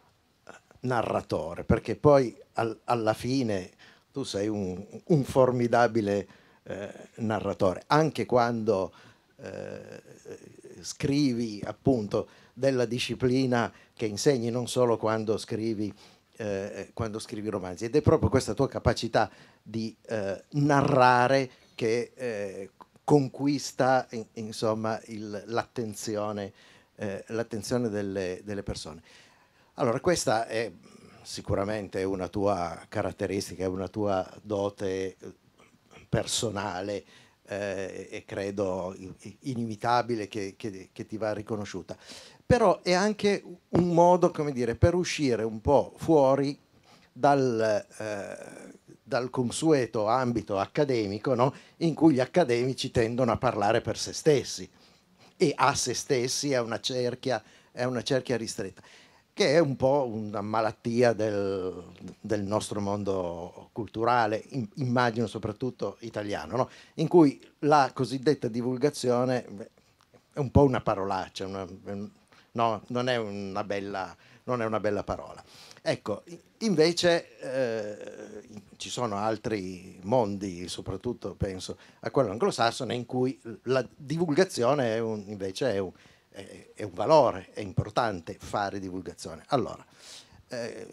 narratore, perché poi al- alla fine tu sei un, un formidabile eh, narratore, anche quando eh, scrivi appunto della disciplina che insegni, non solo quando scrivi eh, quando scrivi romanzi, ed è proprio questa tua capacità di eh, narrare che eh, conquista in- insomma il- l'attenzione eh, l'attenzione delle, delle persone. Allora, questa è sicuramente una tua caratteristica, è una tua dote personale eh, e credo inimitabile che, che, che ti va riconosciuta. Però è anche un modo, come dire, per uscire un po' fuori dal, eh, dal consueto ambito accademico, no? In cui gli accademici tendono a parlare per se stessi e a se stessi, è una cerchia, è una cerchia ristretta, che è un po' una malattia del, del nostro mondo culturale, in, immagino soprattutto italiano, no? In cui la cosiddetta divulgazione è un po' una parolaccia, una, no, non è una bella, non è una bella parola. Ecco, invece eh, ci sono altri mondi, soprattutto penso a quello anglosassone, in cui la divulgazione è un, invece è un, è, è un valore, è importante fare divulgazione. Allora, eh,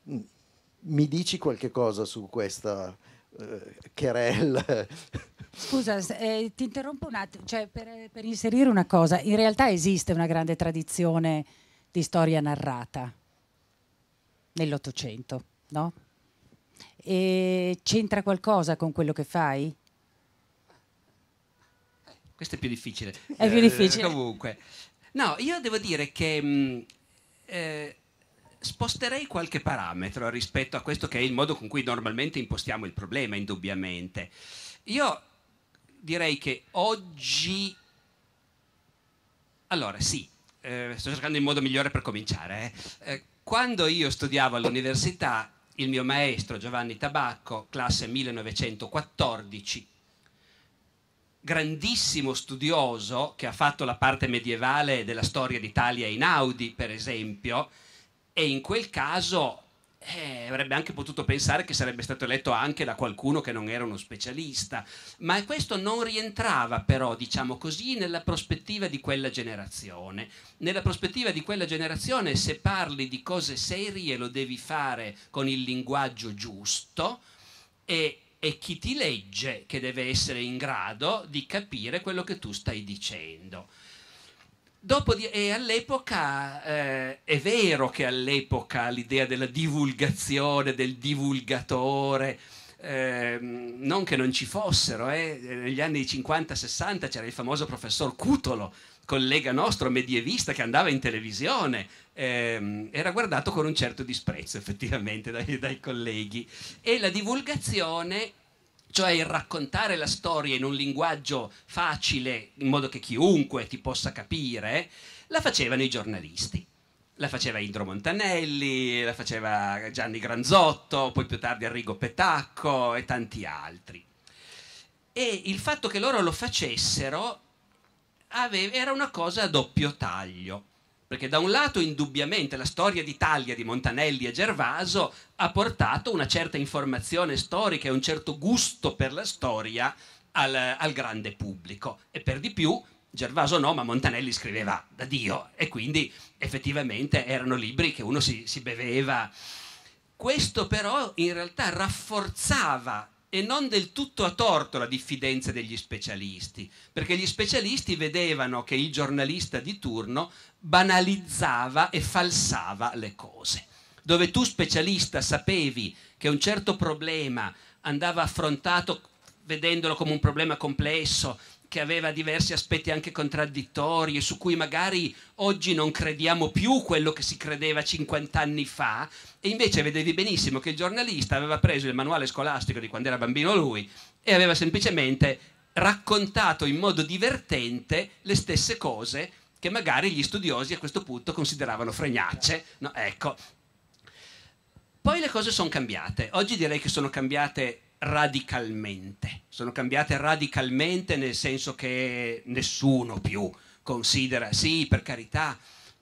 mi dici qualche cosa su questa eh, querelle? Scusa, eh, ti interrompo un attimo, cioè per, per inserire una cosa, in realtà esiste una grande tradizione di storia narrata nell'Ottocento, no? E c'entra qualcosa con quello che fai? Questo è più difficile. È più difficile. Eh, comunque, no, io devo dire che mh, eh, sposterei qualche parametro rispetto a questo che è il modo con cui normalmente impostiamo il problema, indubbiamente. Io direi che oggi... Allora, sì, eh, sto cercando il modo migliore per cominciare. Eh. Eh, quando io studiavo all'università, il mio maestro Giovanni Tabacco, classe millenovecentoquattordici, grandissimo studioso che ha fatto la parte medievale della storia d'Italia Einaudi, per esempio, e in quel caso eh, avrebbe anche potuto pensare che sarebbe stato eletto anche da qualcuno che non era uno specialista, ma questo non rientrava però, diciamo così, nella prospettiva di quella generazione. Nella prospettiva di quella generazione, se parli di cose serie lo devi fare con il linguaggio giusto e e chi ti legge che deve essere in grado di capire quello che tu stai dicendo. Dopo di, e all'epoca, eh, è vero che all'epoca l'idea della divulgazione, del divulgatore, eh, non che non ci fossero, eh, negli anni cinquanta sessanta c'era il famoso professor Cutolo, collega nostro medievista che andava in televisione, ehm, era guardato con un certo disprezzo effettivamente dai, dai colleghi, e la divulgazione, cioè il raccontare la storia in un linguaggio facile in modo che chiunque ti possa capire, la facevano i giornalisti. La faceva Indro Montanelli, la faceva Gianni Granzotto, poi più tardi Arrigo Petacco e tanti altri. E il fatto che loro lo facessero Aveva, era una cosa a doppio taglio, perché da un lato indubbiamente la storia d'Italia di Montanelli e Gervaso ha portato una certa informazione storica e un certo gusto per la storia al, al grande pubblico. E per di più Gervaso no, ma Montanelli scriveva da Dio, e quindi effettivamente erano libri che uno si, si beveva. Questo però in realtà rafforzava, e non del tutto a torto, la diffidenza degli specialisti, perché gli specialisti vedevano che il giornalista di turno banalizzava e falsava le cose. Dove tu specialista sapevi che un certo problema andava affrontato vedendolo come un problema complesso, che aveva diversi aspetti anche contraddittori e su cui magari oggi non crediamo più quello che si credeva cinquanta anni fa, e invece vedevi benissimo che il giornalista aveva preso il manuale scolastico di quando era bambino lui e aveva semplicemente raccontato in modo divertente le stesse cose che magari gli studiosi a questo punto consideravano fregnacce. No, ecco. Poi le cose sono cambiate. Oggi direi che sono cambiate radicalmente. Sono cambiate radicalmente nel senso che nessuno più considera, sì, per carità,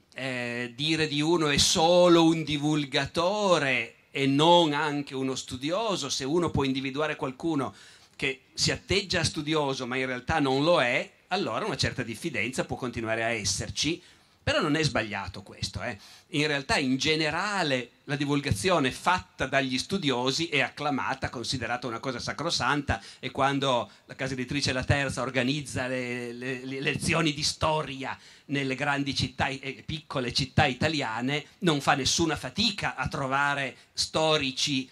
eh, dire di uno è solo un divulgatore e non anche uno studioso. Se uno può individuare qualcuno che si atteggia a studioso ma in realtà non lo è, allora una certa diffidenza può continuare a esserci. Però non è sbagliato questo. Eh. In realtà in generale la divulgazione fatta dagli studiosi è acclamata, considerata una cosa sacrosanta, e quando la casa editrice La Terza organizza le, le, le lezioni di storia nelle grandi città, eh, piccole città italiane, non fa nessuna fatica a trovare storici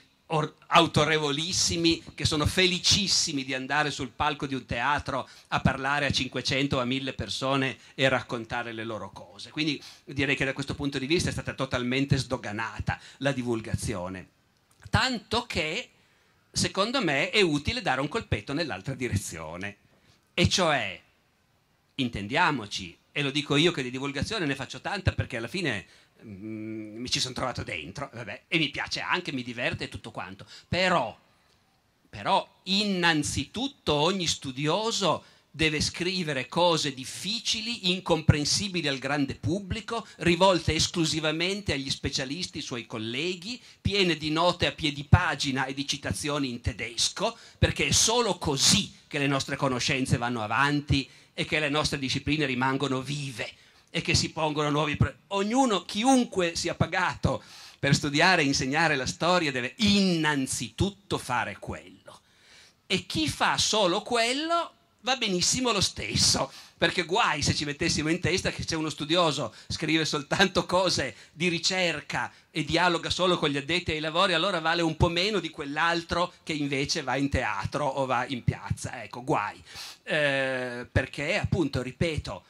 autorevolissimi che sono felicissimi di andare sul palco di un teatro a parlare a cinquecento o a mille persone e raccontare le loro cose. Quindi direi che da questo punto di vista è stata totalmente sdoganata la divulgazione, tanto che secondo me è utile dare un colpetto nell'altra direzione, e cioè, intendiamoci, e lo dico io che di divulgazione ne faccio tanta perché alla fine Mm, mi ci sono trovato dentro, vabbè, e mi piace anche, mi diverte e tutto quanto, però, però innanzitutto ogni studioso deve scrivere cose difficili, incomprensibili al grande pubblico, rivolte esclusivamente agli specialisti, suoi colleghi, piene di note a piedi pagina e di citazioni in tedesco, perché è solo così che le nostre conoscenze vanno avanti e che le nostre discipline rimangono vive e che si pongono nuovi problemi. Ognuno, chiunque sia pagato per studiare e insegnare la storia, deve innanzitutto fare quello. E chi fa solo quello va benissimo lo stesso, perché guai se ci mettessimo in testa che c'è uno studioso, scrive soltanto cose di ricerca e dialoga solo con gli addetti ai lavori, allora vale un po' meno di quell'altro che invece va in teatro o va in piazza. Ecco, guai. Eh, perché appunto, ripeto,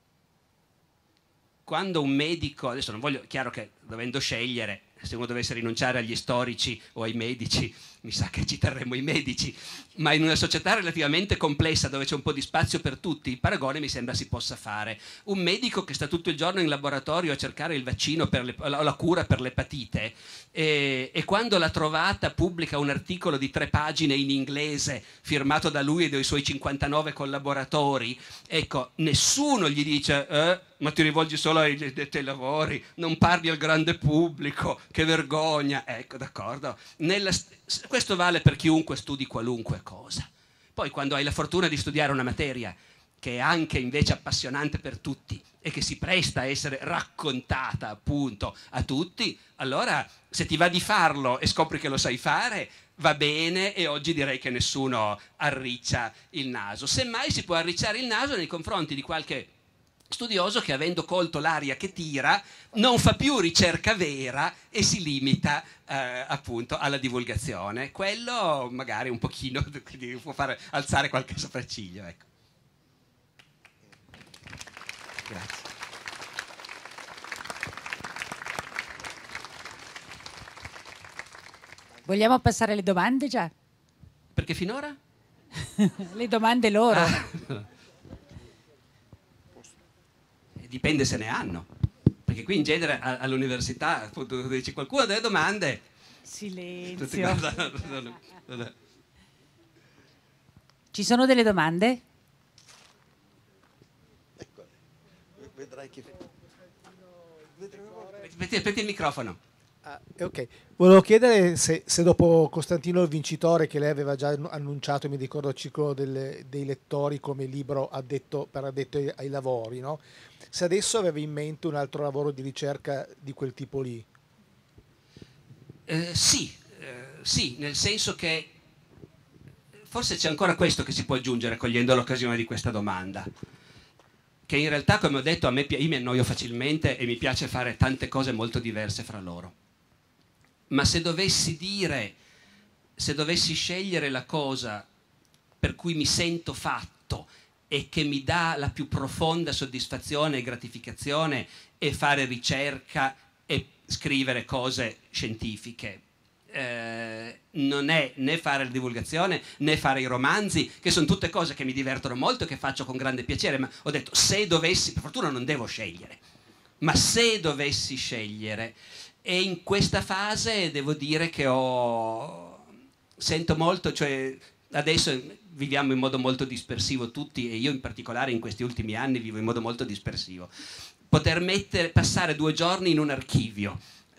quando un medico, adesso non voglio, chiaro che dovendo scegliere, se uno dovesse rinunciare agli storici o ai medici, mi sa che ci terremmo i medici, ma in una società relativamente complessa dove c'è un po' di spazio per tutti, il paragone mi sembra si possa fare. Un medico che sta tutto il giorno in laboratorio a cercare il vaccino per le, la, la cura per l'epatite, e, e quando l'ha trovata pubblica un articolo di tre pagine in inglese firmato da lui e dai suoi cinquantanove collaboratori, ecco, nessuno gli dice eh, ma ti rivolgi solo ai detti ai lavori, non parli al grande pubblico, che vergogna. Ecco, d'accordo. Nella, questo vale per chiunque studi qualunque cosa. Poi quando hai la fortuna di studiare una materia che è anche invece appassionante per tutti e che si presta a essere raccontata appunto a tutti, allora se ti va di farlo e scopri che lo sai fare, va bene, e oggi direi che nessuno arriccia il naso. Semmai si può arricciare il naso nei confronti di qualche studioso che, avendo colto l'aria che tira, non fa più ricerca vera e si limita eh, appunto alla divulgazione. Quello magari un pochino può fare alzare qualche sopracciglio, ecco. Grazie. Vogliamo passare alle domande già? Perché finora? Le domande loro. Ah. Dipende se ne hanno, perché qui in genere all'università appunto dici qualcuno ha delle domande, silenzio. Ci sono delle domande? Ecco, vedrai che metti, metti il microfono. Ah, ok, volevo chiedere se, se dopo Costantino il Vincitore, che lei aveva già annunciato, mi ricordo il ciclo delle- dei lettori come libro addetto, per addetto ai, ai lavori, no? Se adesso aveva in mente un altro lavoro di ricerca di quel tipo lì. Eh, sì, eh, sì, nel senso che forse c'è ancora questo che si può aggiungere cogliendo l'occasione di questa domanda, che in realtà, come ho detto, a me pi- io mi annoio facilmente e mi piace fare tante cose molto diverse fra loro. Ma se dovessi dire, se dovessi scegliere la cosa per cui mi sento fatto e che mi dà la più profonda soddisfazione e gratificazione, è fare ricerca e scrivere cose scientifiche. Eh, non è né fare la divulgazione né fare i romanzi, che sono tutte cose che mi divertono molto e che faccio con grande piacere, ma ho detto, se dovessi, per fortuna non devo scegliere, ma se dovessi scegliere, e in questa fase devo dire che ho sento molto, cioè adesso viviamo in modo molto dispersivo tutti, e io in particolare in questi ultimi anni vivo in modo molto dispersivo. Poter mettere, passare due giorni in un archivio,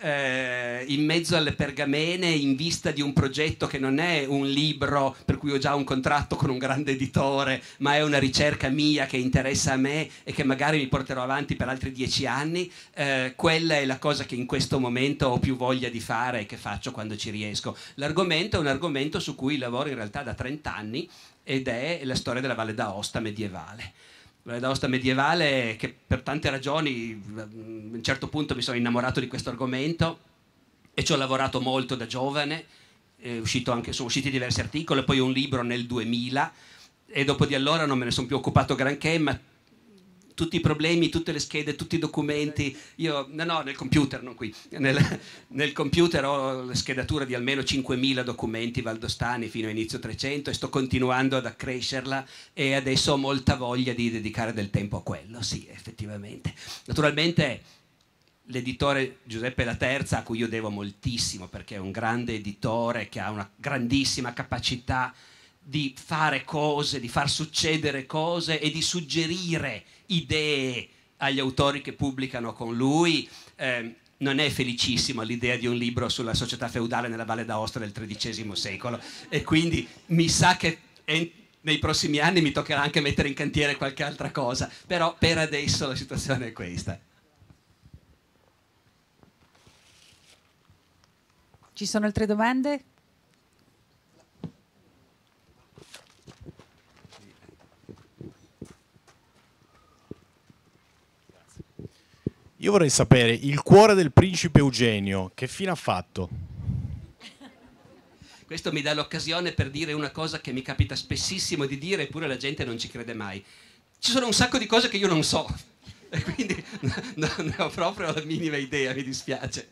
eh, in mezzo alle pergamene, in vista di un progetto che non è un libro per cui ho già un contratto con un grande editore, ma è una ricerca mia che interessa a me e che magari mi porterò avanti per altri dieci anni, eh, quella è la cosa che in questo momento ho più voglia di fare e che faccio quando ci riesco. L'argomento è un argomento su cui lavoro in realtà da trenta anni, ed è la storia della Valle d'Aosta medievale. La Valle d'Aosta medievale, che per tante ragioni a un certo punto mi sono innamorato di questo argomento e ci ho lavorato molto da giovane. È uscito anche, sono usciti diversi articoli, poi un libro nel duemila, e dopo di allora non me ne sono più occupato granché, ma tutti i problemi, tutte le schede, tutti i documenti, io, no, no, nel computer, non qui, nel, nel computer ho la schedatura di almeno cinquemila documenti valdostani fino a inizio trecento, e sto continuando ad accrescerla, e adesso ho molta voglia di dedicare del tempo a quello, sì, effettivamente. Naturalmente l'editore Giuseppe La Terza, a cui io devo moltissimo, perché è un grande editore che ha una grandissima capacità di fare cose, di far succedere cose e di suggerire idee agli autori che pubblicano con lui. Eh, non è felicissimo all'idea di un libro sulla società feudale nella Valle d'Aosta del tredicesimo secolo, e quindi mi sa che nei prossimi anni mi toccherà anche mettere in cantiere qualche altra cosa, però per adesso la situazione è questa. Ci sono altre domande? Io vorrei sapere, il cuore del principe Eugenio, che fine ha fatto? Questo mi dà l'occasione per dire una cosa che mi capita spessissimo di dire, eppure la gente non ci crede mai. Ci sono un sacco di cose che io non so, e quindi non ne ho proprio la minima idea, mi dispiace.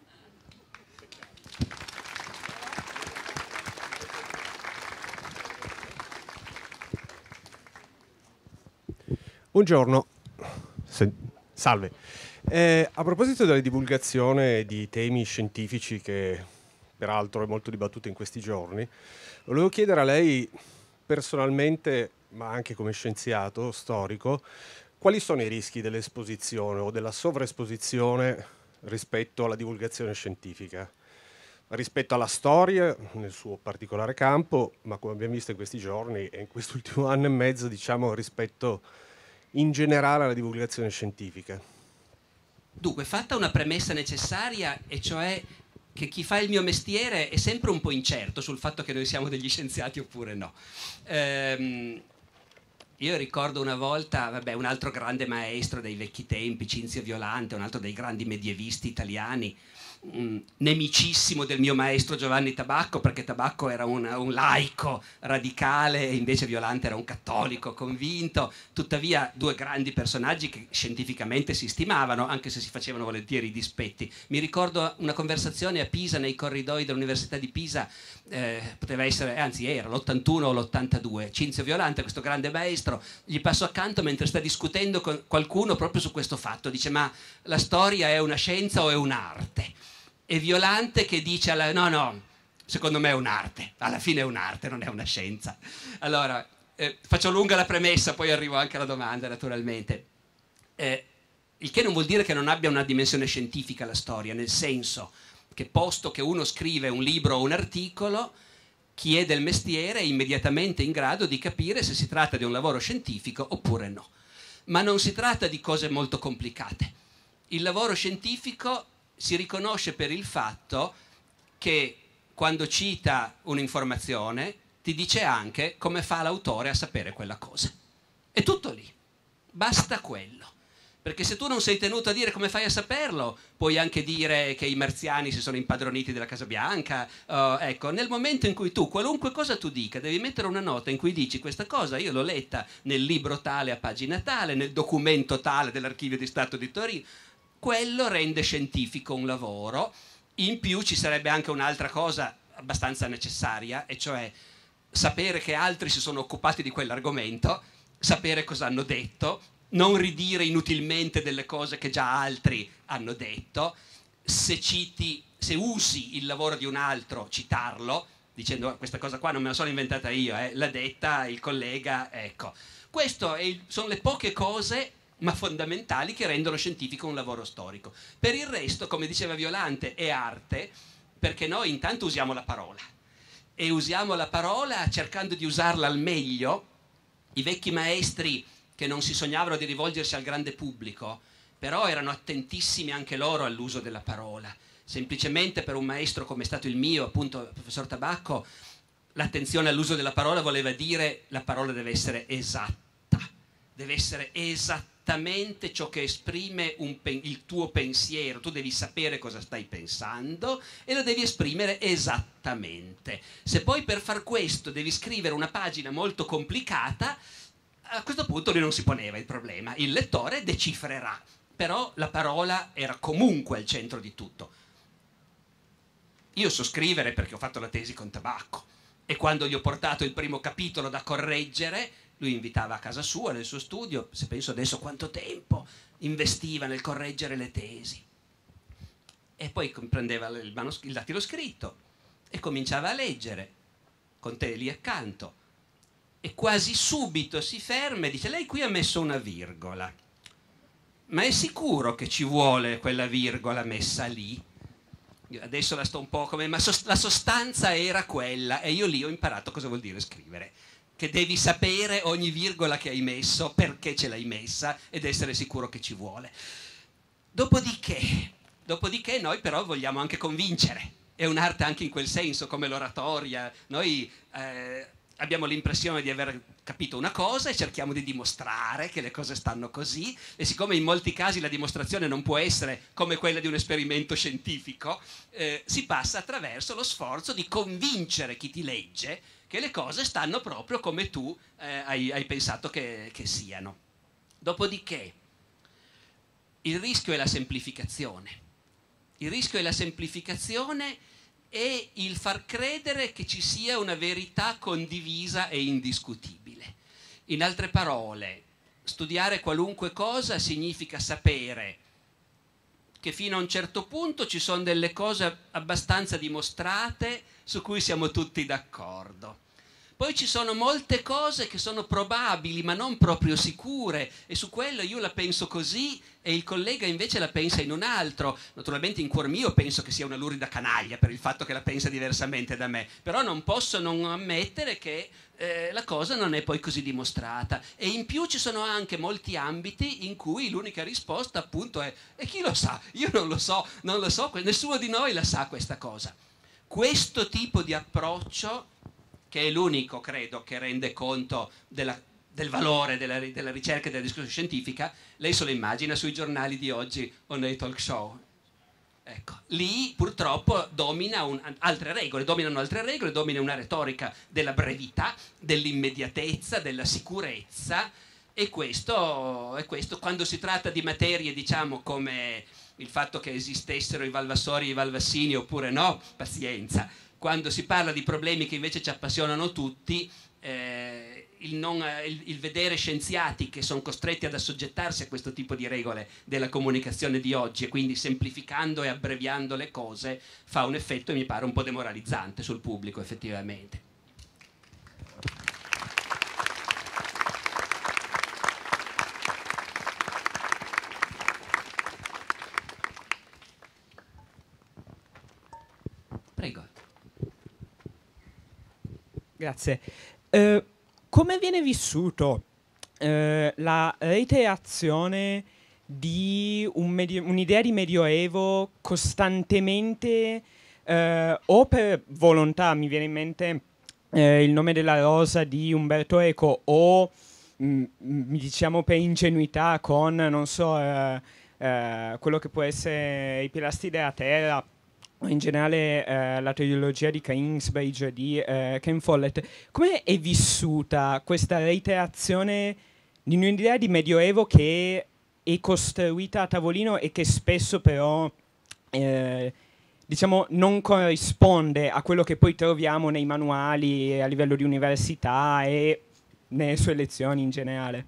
Buongiorno. Salve. Eh, a proposito della divulgazione di temi scientifici, che peraltro è molto dibattuta in questi giorni, volevo chiedere a lei personalmente, ma anche come scienziato storico, quali sono i rischi dell'esposizione o della sovraesposizione rispetto alla divulgazione scientifica, rispetto alla storia nel suo particolare campo, ma come abbiamo visto in questi giorni e in quest'ultimo anno e mezzo, diciamo, rispetto in generale alla divulgazione scientifica. Dunque, fatta una premessa necessaria, e cioè che chi fa il mio mestiere è sempre un po' incerto sul fatto che noi siamo degli scienziati oppure no. Ehm, io ricordo una volta, vabbè, un altro grande maestro dei vecchi tempi, Cinzio Violante, un altro dei grandi medievisti italiani, mh, nemicissimo del mio maestro Giovanni Tabacco, perché Tabacco era un, un laico radicale e invece Violante era un cattolico convinto. Tuttavia due grandi personaggi che scientificamente si stimavano, anche se si facevano volentieri i dispetti. Mi ricordo una conversazione a Pisa, nei corridoi dell'Università di Pisa, eh, poteva essere, anzi era l'ottantuno o l'ottantadue. Cinzio Violante, questo grande maestro, gli passo accanto mentre sta discutendo con qualcuno proprio su questo fatto. Dice: ma la storia è una scienza o è un'arte? E Violante che dice alla, no no, secondo me è un'arte, alla fine è un'arte, non è una scienza. Allora, eh, faccio lunga la premessa, poi arrivo anche alla domanda, naturalmente. Eh, il che non vuol dire che non abbia una dimensione scientifica la storia, nel senso che posto che uno scrive un libro o un articolo, chi è del mestiere è immediatamente in grado di capire se si tratta di un lavoro scientifico oppure no. Ma non si tratta di cose molto complicate. Il lavoro scientifico si riconosce per il fatto che quando cita un'informazione ti dice anche come fa l'autore a sapere quella cosa. È tutto lì, basta quello. Perché se tu non sei tenuto a dire come fai a saperlo, puoi anche dire che i marziani si sono impadroniti della Casa Bianca. Uh, ecco, nel momento in cui tu, qualunque cosa tu dica, devi mettere una nota in cui dici questa cosa io l'ho letta nel libro tale a pagina tale, nel documento tale dell'Archivio di Stato di Torino, quello rende scientifico un lavoro. In più ci sarebbe anche un'altra cosa abbastanza necessaria, e cioè sapere che altri si sono occupati di quell'argomento, sapere cosa hanno detto, non ridire inutilmente delle cose che già altri hanno detto. Se citi, se usi il lavoro di un altro, citarlo, dicendo questa cosa qua non me la sono inventata io, eh, l'ha detta il collega, ecco. Queste sono le poche cose, ma fondamentali, che rendono scientifico un lavoro storico. Per il resto, come diceva Violante, è arte, perché noi intanto usiamo la parola. E usiamo la parola cercando di usarla al meglio. I vecchi maestri che non si sognavano di rivolgersi al grande pubblico, però erano attentissimi anche loro all'uso della parola. Semplicemente per un maestro come è stato il mio, appunto il professor Tabacco, l'attenzione all'uso della parola voleva dire la parola deve essere esatta, deve essere esattamente ciò che esprime un il tuo pensiero. Tu devi sapere cosa stai pensando e lo devi esprimere esattamente. Se poi per far questo devi scrivere una pagina molto complicata, a questo punto lui non si poneva il problema, il lettore decifrerà, però la parola era comunque al centro di tutto. Io so scrivere perché ho fatto la tesi con Tabacco, e quando gli ho portato il primo capitolo da correggere, lui invitava a casa sua, nel suo studio, se penso adesso quanto tempo investiva nel correggere le tesi. E poi prendeva il, manoscritto, il dattilo scritto e cominciava a leggere, con te lì accanto. E quasi subito si ferma e dice: lei qui ha messo una virgola, ma è sicuro che ci vuole quella virgola messa lì? Io adesso la sto un po' come, ma la sostanza era quella, e io lì ho imparato cosa vuol dire scrivere, che devi sapere ogni virgola che hai messo, perché ce l'hai messa, ed essere sicuro che ci vuole. Dopodiché, dopodiché noi però vogliamo anche convincere, è un'arte anche in quel senso, come l'oratoria. Noi eh, abbiamo l'impressione di aver capito una cosa e cerchiamo di dimostrare che le cose stanno così, e siccome in molti casi la dimostrazione non può essere come quella di un esperimento scientifico, eh, si passa attraverso lo sforzo di convincere chi ti legge che le cose stanno proprio come tu eh, hai, hai pensato che, che siano. Dopodiché il rischio è la semplificazione. Il rischio è la semplificazione e il far credere che ci sia una verità condivisa e indiscutibile. In altre parole, studiare qualunque cosa significa sapere che fino a un certo punto ci sono delle cose abbastanza dimostrate su cui siamo tutti d'accordo. Poi ci sono molte cose che sono probabili ma non proprio sicure, e su quello io la penso così e il collega invece la pensa in un altro. Naturalmente in cuor mio penso che sia una lurida canaglia per il fatto che la pensa diversamente da me, però non posso non ammettere che eh, la cosa non è poi così dimostrata. E in più ci sono anche molti ambiti in cui l'unica risposta appunto è e chi lo sa? Io non lo so, non lo so, nessuno di noi la sa questa cosa. Questo tipo di approccio, che è l'unico, credo, che rende conto della, del valore della, della ricerca e della discussione scientifica, lei se lo immagina sui giornali di oggi o nei talk show. Ecco, lì purtroppo domina un, altre regole, dominano altre regole, domina una retorica della brevità, dell'immediatezza, della sicurezza, e questo, e questo quando si tratta di materie, diciamo, come il fatto che esistessero i Valvassori e i Valvassini oppure no, pazienza. Quando si parla di problemi che invece ci appassionano tutti, eh, il, non, il, il vedere scienziati che sono costretti ad assoggettarsi a questo tipo di regole della comunicazione di oggi, e quindi semplificando e abbreviando le cose, fa un effetto, mi pare, un po' demoralizzante sul pubblico effettivamente. Prego. Grazie. Eh, come viene vissuto eh, la reiterazione di un medio- un'idea di medioevo costantemente, eh, o per volontà, mi viene in mente eh, Il nome della rosa di Umberto Eco, o mh, diciamo per ingenuità con, non so, eh, eh, quello che può essere I pilastri della terra, o in generale eh, la trilogia di Kingsbridge di eh, Ken Follett. Come è vissuta questa reiterazione di un'idea di medioevo che è costruita a tavolino e che spesso però eh, diciamo non corrisponde a quello che poi troviamo nei manuali a livello di università e nelle sue lezioni in generale?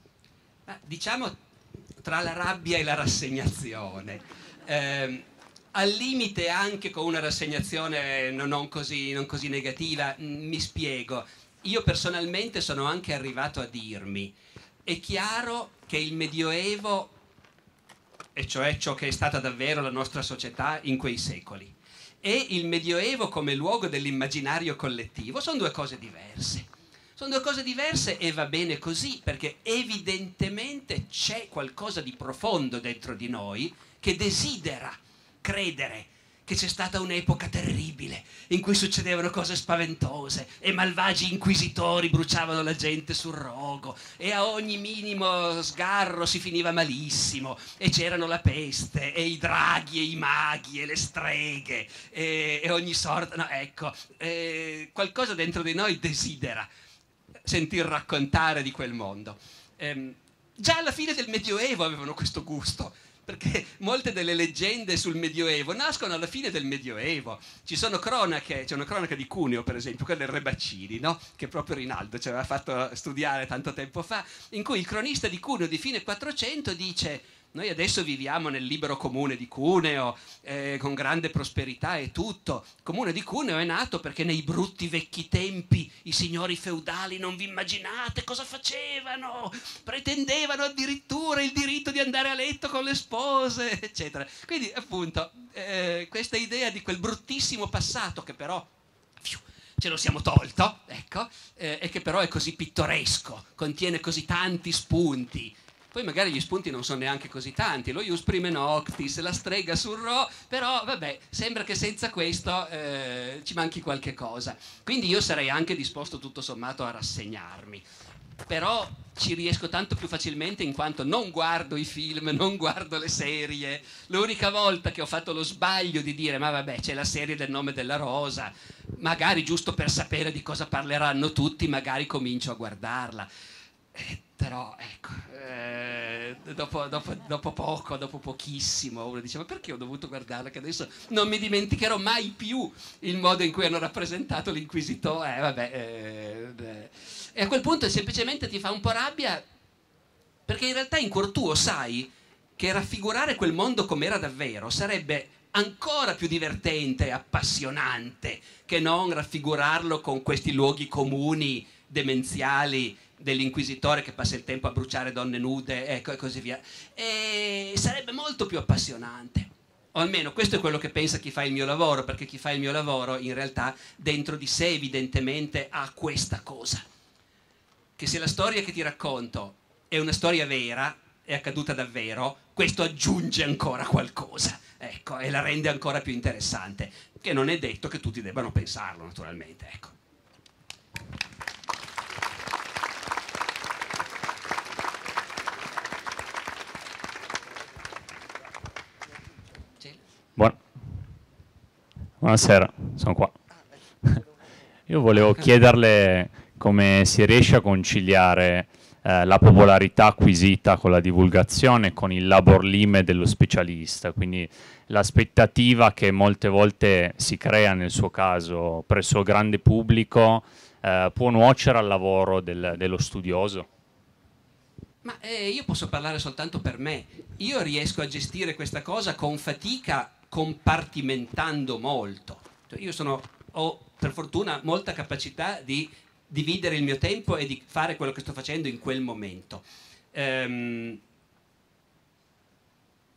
Ma diciamo tra la rabbia e la rassegnazione, eh, al limite anche con una rassegnazione non così, non così negativa. Mi spiego, io personalmente sono anche arrivato a dirmi: è chiaro che il Medioevo, e cioè ciò che è stata davvero la nostra società in quei secoli, e il Medioevo come luogo dell'immaginario collettivo, sono due cose diverse. Sono due cose diverse e va bene così, perché evidentemente c'è qualcosa di profondo dentro di noi che desidera credere che c'è stata un'epoca terribile in cui succedevano cose spaventose e malvagi inquisitori bruciavano la gente sul rogo e a ogni minimo sgarro si finiva malissimo e c'erano la peste e i draghi e i maghi e le streghe e, e ogni sorta, no, ecco, eh, qualcosa dentro di noi desidera sentir raccontare di quel mondo. Eh, già alla fine del Medioevo avevano questo gusto, perché molte delle leggende sul Medioevo nascono alla fine del Medioevo. Ci sono cronache, c'è una cronaca di Cuneo, per esempio, quella del Re Baccini, no? Che proprio Rinaldo ci aveva fatto studiare tanto tempo fa, in cui il cronista di Cuneo di fine quattrocento dice: noi adesso viviamo nel libero comune di Cuneo, eh, con grande prosperità e tutto. Il comune di Cuneo è nato perché nei brutti vecchi tempi i signori feudali, non vi immaginate cosa facevano, pretendevano addirittura il diritto di andare a letto con le spose, eccetera. Quindi appunto eh, questa idea di quel bruttissimo passato che però fiu, ce lo siamo tolto, ecco, eh, e che però è così pittoresco, contiene così tanti spunti. Poi magari gli spunti non sono neanche così tanti, lo ius prime noctis, la strega sul Ro, però vabbè, sembra che senza questo eh, ci manchi qualche cosa. Quindi io sarei anche disposto tutto sommato a rassegnarmi, però ci riesco tanto più facilmente in quanto non guardo i film, non guardo le serie. L'unica volta che ho fatto lo sbaglio di dire ma vabbè, c'è la serie del nome della rosa, magari giusto per sapere di cosa parleranno tutti, magari comincio a guardarla. Eh, però ecco, eh, dopo, dopo, dopo poco, dopo pochissimo, uno dice: ma perché ho dovuto guardarla? Che adesso non mi dimenticherò mai più il modo in cui hanno rappresentato l'inquisitore. Eh, vabbè, eh, eh. E a quel punto semplicemente ti fa un po' rabbia, perché in realtà in cuor tuo sai che raffigurare quel mondo com'era davvero sarebbe ancora più divertente e appassionante che non raffigurarlo con questi luoghi comuni demenziali dell'inquisitore che passa il tempo a bruciare donne nude, ecco, e così via. E sarebbe molto più appassionante. O almeno questo è quello che pensa chi fa il mio lavoro, perché chi fa il mio lavoro in realtà dentro di sé evidentemente ha questa cosa, che se la storia che ti racconto è una storia vera, è accaduta davvero, questo aggiunge ancora qualcosa, ecco, e la rende ancora più interessante, che non è detto che tutti debbano pensarlo, naturalmente, ecco. Buon... Buonasera, sono qua. Io volevo chiederle come si riesce a conciliare eh, la popolarità acquisita con la divulgazione, con il labor lime dello specialista, quindi l'aspettativa che molte volte si crea nel suo caso presso il grande pubblico eh, può nuocere al lavoro del, dello studioso. Ma eh, io posso parlare soltanto per me. Io riesco a gestire questa cosa con fatica, compartimentando molto. Cioè io sono, ho per fortuna molta capacità di dividere il mio tempo e di fare quello che sto facendo in quel momento. Ehm,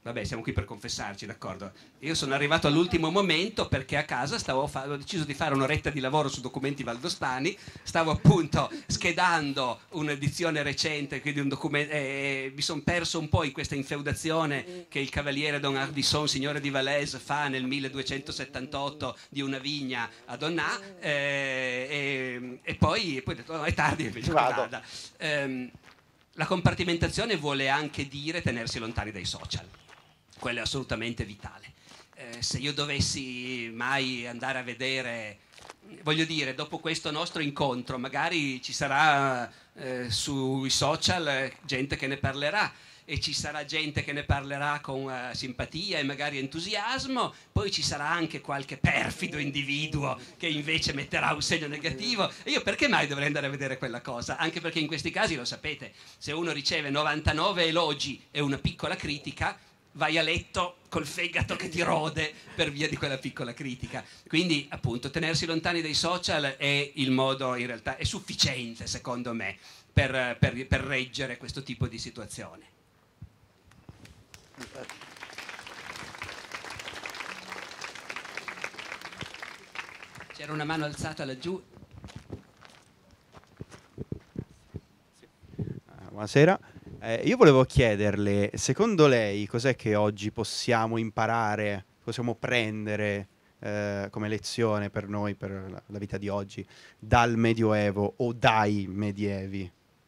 Vabbè, siamo qui per confessarci, d'accordo? Io sono arrivato all'ultimo momento perché a casa stavo fa- ho deciso di fare un'oretta di lavoro su documenti valdostani, stavo appunto schedando un'edizione recente, quindi un documento, e mi sono perso un po' in questa infeudazione che il cavaliere Don Ardisson, signore di Valais, fa nel milleduecentosettantotto di una vigna a Donnà, eh, e, e poi, e poi ho detto, no, è tardi, invece vado. Ehm, la compartimentazione vuole anche dire tenersi lontani dai social. Quello è assolutamente vitale. Eh, se io dovessi mai andare a vedere, voglio dire, dopo questo nostro incontro, magari ci sarà eh, sui social eh, gente che ne parlerà, e ci sarà gente che ne parlerà con uh, simpatia e magari entusiasmo, poi ci sarà anche qualche perfido individuo che invece metterà un segno negativo. E io perché mai dovrei andare a vedere quella cosa? Anche perché in questi casi, lo sapete, se uno riceve novantanove elogi e una piccola critica, vai a letto col fegato che ti rode per via di quella piccola critica. Quindi appunto tenersi lontani dai social è il modo, in realtà è sufficiente secondo me per, per, per reggere questo tipo di situazione. C'era una mano alzata laggiù. Buonasera. Eh, io volevo chiederle, secondo lei cos'è che oggi possiamo imparare, possiamo prendere eh, come lezione per noi, per la, la vita di oggi, dal Medioevo o dai medievi?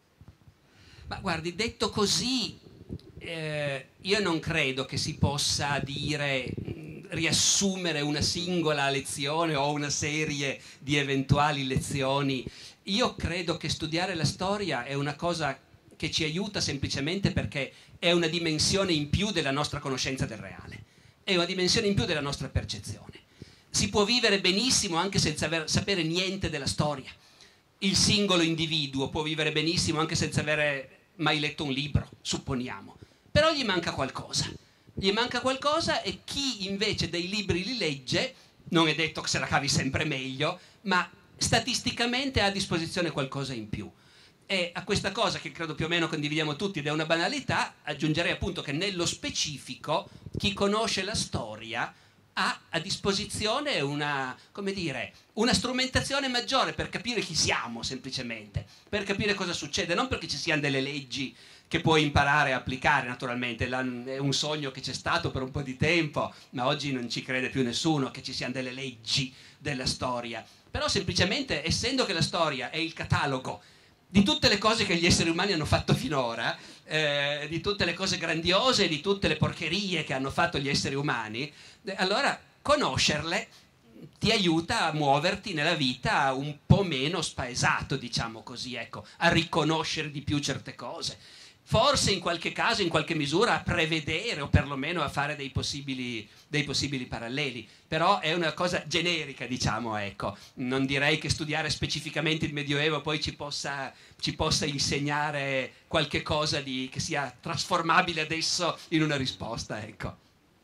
Ma guardi, detto così, eh, io non credo che si possa dire, mh, riassumere una singola lezione o una serie di eventuali lezioni. Io credo che studiare la storia è una cosa che ci aiuta semplicemente perché è una dimensione in più della nostra conoscenza del reale, è una dimensione in più della nostra percezione. Si può vivere benissimo anche senza aver, sapere niente della storia. Il singolo individuo può vivere benissimo anche senza avere mai letto un libro, supponiamo, però gli manca qualcosa. Gli manca qualcosa e chi invece dei libri li legge, non è detto che se la cavi sempre meglio, ma statisticamente ha a disposizione qualcosa in più. E a questa cosa, che credo più o meno condividiamo tutti ed è una banalità, aggiungerei appunto che nello specifico chi conosce la storia ha a disposizione una, come dire, una strumentazione maggiore per capire chi siamo, semplicemente, per capire cosa succede, non perché ci siano delle leggi che puoi imparare a applicare, naturalmente è un sogno che c'è stato per un po' di tempo, ma oggi non ci crede più nessuno che ci siano delle leggi della storia, però semplicemente essendo che la storia è il catalogo di tutte le cose che gli esseri umani hanno fatto finora, eh, di tutte le cose grandiose, di tutte le porcherie che hanno fatto gli esseri umani, eh, allora conoscerle ti aiuta a muoverti nella vita un po' meno spaesato, diciamo così, ecco, a riconoscere di più certe cose. Forse in qualche caso, in qualche misura, a prevedere o perlomeno a fare dei possibili, dei possibili paralleli. Però è una cosa generica, diciamo, ecco. Non direi che studiare specificamente il Medioevo poi ci possa, ci possa insegnare qualche cosa di, che sia trasformabile adesso in una risposta, ecco.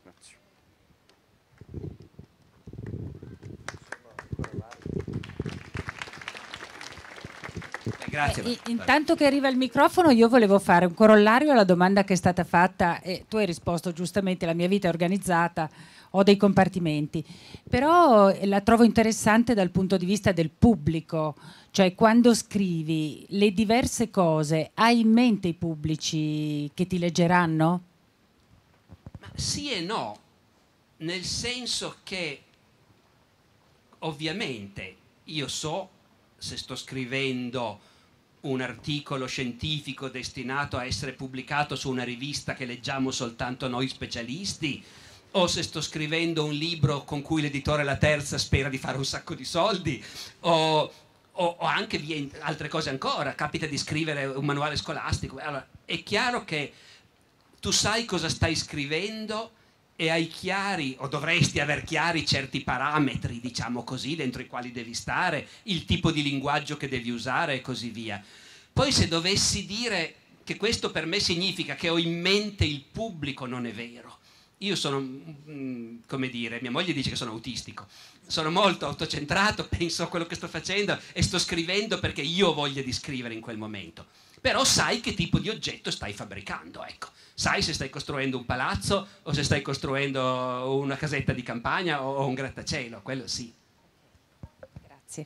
Grazie. Eh, intanto che arriva il microfono, io volevo fare un corollario alla domanda che è stata fatta e tu hai risposto giustamente: la mia vita è organizzata, ho dei compartimenti, però la trovo interessante dal punto di vista del pubblico, cioè quando scrivi le diverse cose hai in mente i pubblici che ti leggeranno? Ma sì e no, nel senso che ovviamente io so se sto scrivendo un articolo scientifico destinato a essere pubblicato su una rivista che leggiamo soltanto noi specialisti, o se sto scrivendo un libro con cui l'editore La Terza spera di fare un sacco di soldi, o, o, o anche altre cose ancora, capita di scrivere un manuale scolastico. Allora, è chiaro che tu sai cosa stai scrivendo e hai chiari, o dovresti aver chiari, certi parametri, diciamo così, dentro i quali devi stare, il tipo di linguaggio che devi usare e così via. Poi se dovessi dire che questo per me significa che ho in mente il pubblico, non è vero. Io sono, come dire, mia moglie dice che sono autistico, sono molto autocentrato, penso a quello che sto facendo e sto scrivendo perché io ho voglia di scrivere in quel momento. però sai che tipo di oggetto stai fabbricando, ecco. Sai se stai costruendo un palazzo o se stai costruendo una casetta di campagna o un grattacielo, quello sì. Grazie.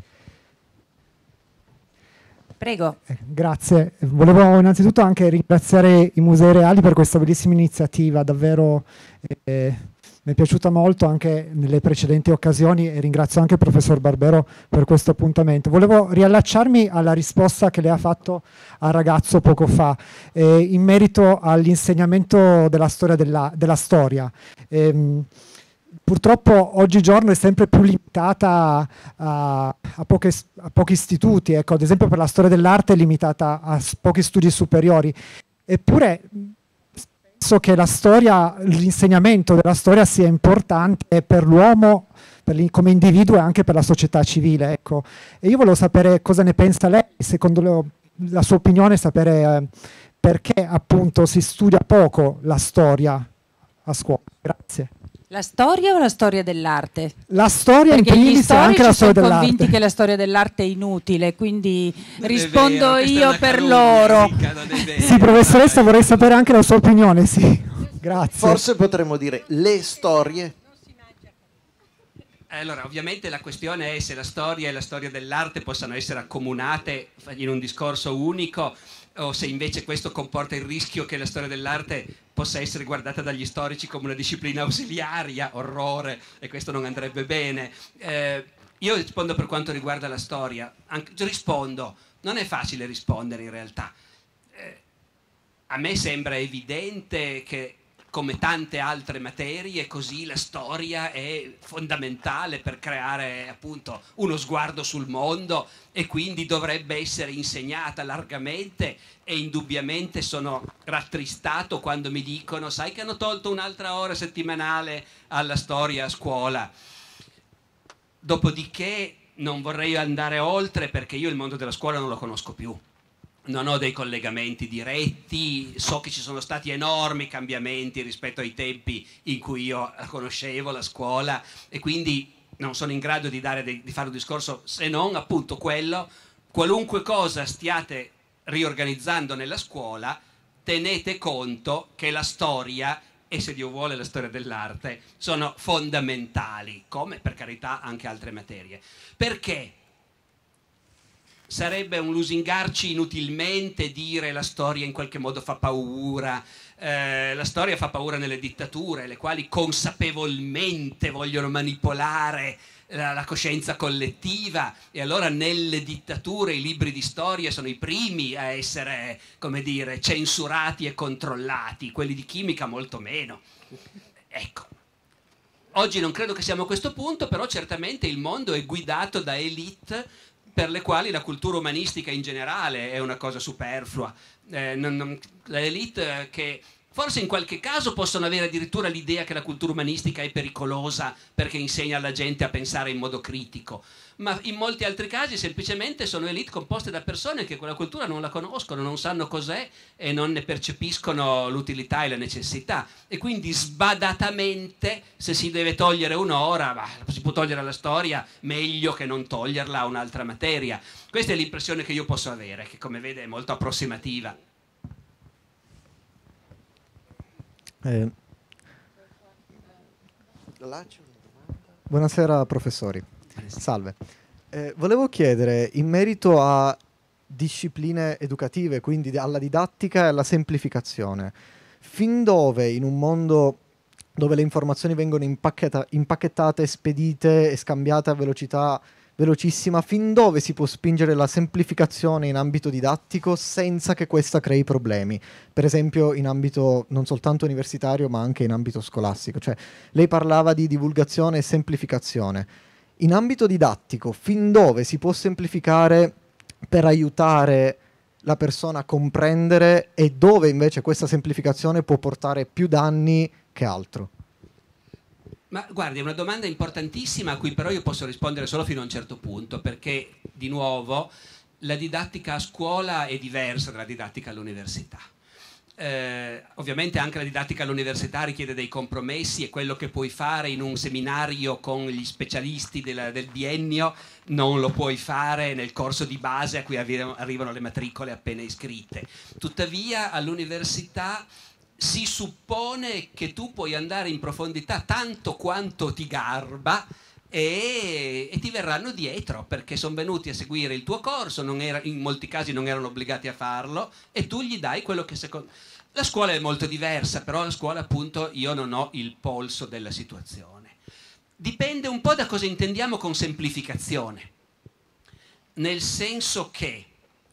Prego. Eh, grazie. Volevo innanzitutto anche ringraziare i Musei Reali per questa bellissima iniziativa, davvero eh, mi è piaciuta molto anche nelle precedenti occasioni e ringrazio anche il professor Barbero per questo appuntamento. Volevo riallacciarmi alla risposta che lei ha fatto al ragazzo poco fa eh, in merito all'insegnamento della storia. Della, della storia. Ehm, purtroppo oggigiorno è sempre più limitata a, a, poche, a pochi istituti, ecco, ad esempio per la storia dell'arte è limitata a pochi studi superiori, eppure penso che la storia, l'insegnamento della storia sia importante per l'uomo come individuo e anche per la società civile, ecco. E io volevo sapere cosa ne pensa lei, secondo le, la sua opinione, sapere eh, perché appunto si studia poco la storia a scuola. Grazie. La storia o la storia dell'arte? La storia in Perché gli primis e anche la storia storici sono dell'arte. convinti che la storia dell'arte è inutile, quindi Non è rispondo vero, questa è io una per calunnia, loro. mica, non è vero. Sì, professoressa, vorrei sapere anche la sua opinione, sì. Grazie. Forse potremmo dire le storie. Allora, ovviamente la questione è se la storia e la storia dell'arte possano essere accomunate in un discorso unico o se invece questo comporta il rischio che la storia dell'arte possa essere guardata dagli storici come una disciplina ausiliaria, orrore, e questo non andrebbe bene. Eh, io rispondo per quanto riguarda la storia. Anche, rispondo, non è facile rispondere in realtà. Eh, a me sembra evidente che come tante altre materie, così la storia è fondamentale per creare appunto uno sguardo sul mondo e quindi dovrebbe essere insegnata largamente, e indubbiamente sono rattristato quando mi dicono sai che hanno tolto un'altra ora settimanale alla storia a scuola. Dopodiché non vorrei andare oltre perché io il mondo della scuola non lo conosco più. Non ho dei collegamenti diretti, so che ci sono stati enormi cambiamenti rispetto ai tempi in cui io conoscevo la scuola e quindi non sono in grado di, dare dei, di fare un discorso se non appunto quello, qualunque cosa stiate riorganizzando nella scuola, tenete conto che la storia e se Dio vuole la storia dell'arte sono fondamentali, come per carità anche altre materie. Perché? Sarebbe un lusingarci inutilmente dire la storia in qualche modo fa paura, eh, la storia fa paura nelle dittature, le quali consapevolmente vogliono manipolare la, la coscienza collettiva, e allora nelle dittature i libri di storia sono i primi a essere, come dire, censurati e controllati, quelli di chimica molto meno. Ecco. Oggi non credo che siamo a questo punto, però certamente il mondo è guidato da elite per le quali la cultura umanistica in generale è una cosa superflua. Eh, non, non, le elite che forse in qualche caso possono avere addirittura l'idea che la cultura umanistica è pericolosa perché insegna alla gente a pensare in modo critico, ma in molti altri casi semplicemente sono elite composte da persone che quella cultura non la conoscono, non sanno cos'è e non ne percepiscono l'utilità e la necessità, e quindi sbadatamente se si deve togliere un'ora, bah, si può togliere la storia, meglio che non toglierla a un'altra materia. Questa è l'impressione che io posso avere, che come vede è molto approssimativa. Eh. Buonasera professori. Salve. Eh, volevo chiedere in merito a discipline educative, quindi alla didattica e alla semplificazione, fin dove in un mondo dove le informazioni vengono impacchetta- impacchettate, spedite e scambiate a velocità velocissima, fin dove si può spingere la semplificazione in ambito didattico senza che questa crei problemi, per esempio in ambito non soltanto universitario ma anche in ambito scolastico? Cioè, lei parlava di divulgazione e semplificazione. In ambito didattico, fin dove si può semplificare per aiutare la persona a comprendere e dove invece questa semplificazione può portare più danni che altro? Ma guardi, è una domanda importantissima a cui però io posso rispondere solo fino a un certo punto, perché di nuovo la didattica a scuola è diversa dalla didattica all'università. Eh, ovviamente anche la didattica all'università richiede dei compromessi, e quello che puoi fare in un seminario con gli specialisti della, del biennio non lo puoi fare nel corso di base a cui arrivano le matricole appena iscritte. Tuttavia all'università si suppone che tu puoi andare in profondità tanto quanto ti garba, E, e ti verranno dietro, perché sono venuti a seguire il tuo corso, non era, in molti casi non erano obbligati a farlo, e tu gli dai quello che secondo... La scuola è molto diversa, però la scuola, appunto, io non ho il polso della situazione. Dipende un po' da cosa intendiamo con semplificazione, nel senso che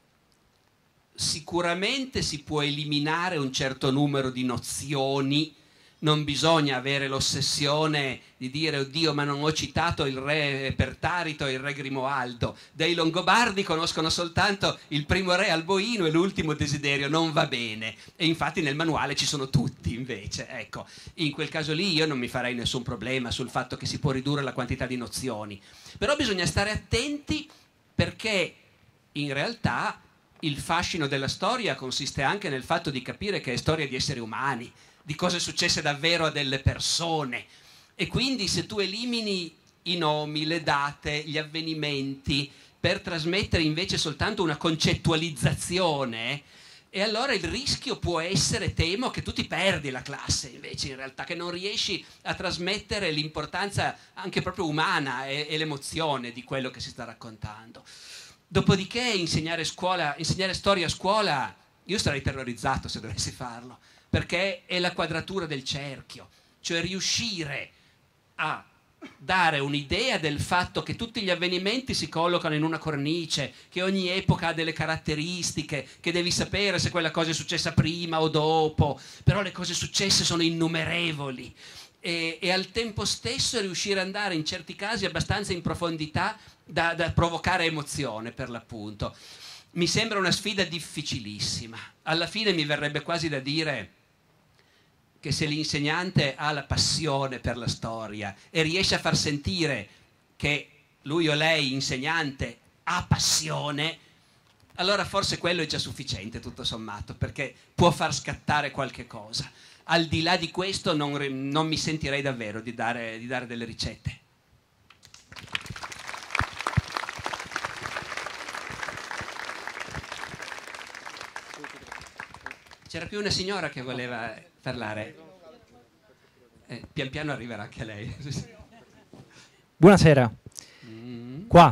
sicuramente si può eliminare un certo numero di nozioni. Non bisogna avere l'ossessione di dire oddio, ma non ho citato il re Pertarito e il re Grimoaldo. Dei Longobardi conoscono soltanto il primo re Alboino e l'ultimo Desiderio, non va bene. E infatti nel manuale ci sono tutti invece. Ecco, in quel caso lì io non mi farei nessun problema sul fatto che si può ridurre la quantità di nozioni. Però bisogna stare attenti, perché in realtà il fascino della storia consiste anche nel fatto di capire che è storia di esseri umani, di cose successe davvero a delle persone, e quindi se tu elimini i nomi, le date, gli avvenimenti per trasmettere invece soltanto una concettualizzazione, e allora il rischio può essere, temo, che tu ti perdi la classe invece, in realtà, che non riesci a trasmettere l'importanza anche proprio umana e, e l'emozione di quello che si sta raccontando. Dopodiché insegnare, scuola, insegnare storia a scuola, io sarei terrorizzato se dovessi farlo, perché è la quadratura del cerchio, cioè riuscire a dare un'idea del fatto che tutti gli avvenimenti si collocano in una cornice, che ogni epoca ha delle caratteristiche, che devi sapere se quella cosa è successa prima o dopo, però le cose successe sono innumerevoli, e, e al tempo stesso riuscire ad andare in certi casi abbastanza in profondità da, da provocare emozione, per l'appunto. Mi sembra una sfida difficilissima. Alla fine mi verrebbe quasi da dire che se l'insegnante ha la passione per la storia e riesce a far sentire che lui o lei, insegnante, ha passione, allora forse quello è già sufficiente, tutto sommato, perché può far scattare qualche cosa. Al di là di questo non, non mi sentirei davvero di dare, di dare delle ricette. C'era più una signora che voleva parlare. Eh, pian piano arriverà anche lei. Buonasera. Mm. Qua.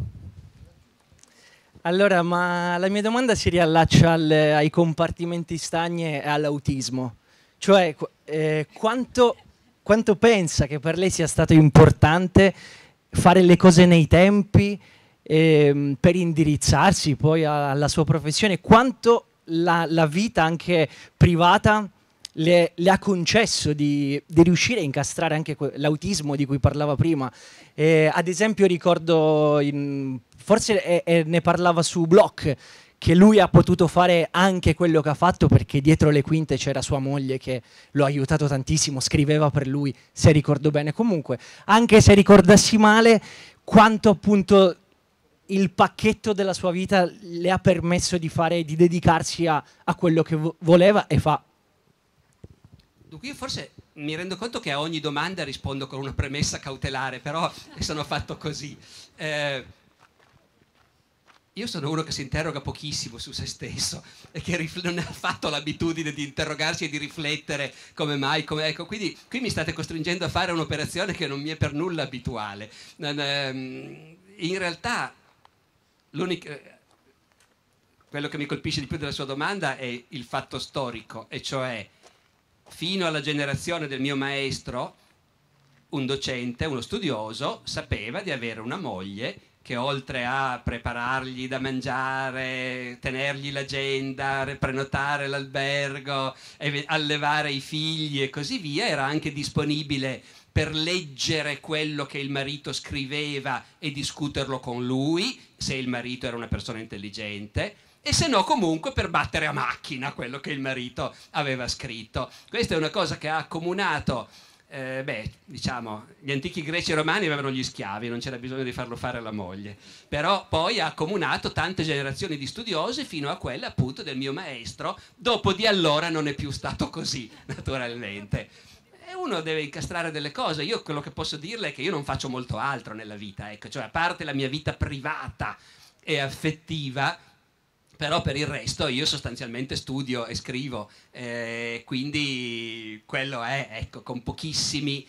Allora, ma la mia domanda si riallaccia al, ai compartimenti stagni e all'autismo. Cioè, eh, quanto, quanto pensa che per lei sia stato importante fare le cose nei tempi eh, per indirizzarsi poi alla sua professione? Quanto La, la vita anche privata le, le ha concesso di, di riuscire a incastrare anche l'autismo di cui parlava prima. Eh, ad esempio ricordo, in, forse è, è, ne parlava su Block, che lui ha potuto fare anche quello che ha fatto perché dietro le quinte c'era sua moglie che lo ha aiutato tantissimo, scriveva per lui, se ricordo bene. Comunque, anche se ricordassi male, quanto appunto il pacchetto della sua vita le ha permesso di fare, di dedicarsi a, a quello che vo voleva e fa. Dunque io forse mi rendo conto che a ogni domanda rispondo con una premessa cautelare, però sono fatto così. Eh, io sono uno che si interroga pochissimo su se stesso e che non ha fatto l'abitudine di interrogarsi e di riflettere come mai, come, ecco, quindi qui mi state costringendo a fare un'operazione che non mi è per nulla abituale. In realtà l'unico, quello che mi colpisce di più della sua domanda è il fatto storico, e cioè fino alla generazione del mio maestro un docente, uno studioso, sapeva di avere una moglie che oltre a preparargli da mangiare, tenergli l'agenda, prenotare l'albergo, allevare i figli e così via, era anche disponibile per leggere quello che il marito scriveva e discuterlo con lui, se il marito era una persona intelligente, e se no comunque per battere a macchina quello che il marito aveva scritto. Questa è una cosa che ha accomunato Eh, beh, diciamo, gli antichi greci e romani avevano gli schiavi, non c'era bisogno di farlo fare alla moglie, però poi ha accomunato tante generazioni di studiosi fino a quella appunto del mio maestro. Dopo di allora non è più stato così, naturalmente. E uno deve incastrare delle cose. Io quello che posso dirle è che io non faccio molto altro nella vita, ecco, cioè a parte la mia vita privata e affettiva, però per il resto io sostanzialmente studio e scrivo, eh, quindi quello è, ecco, con pochissimi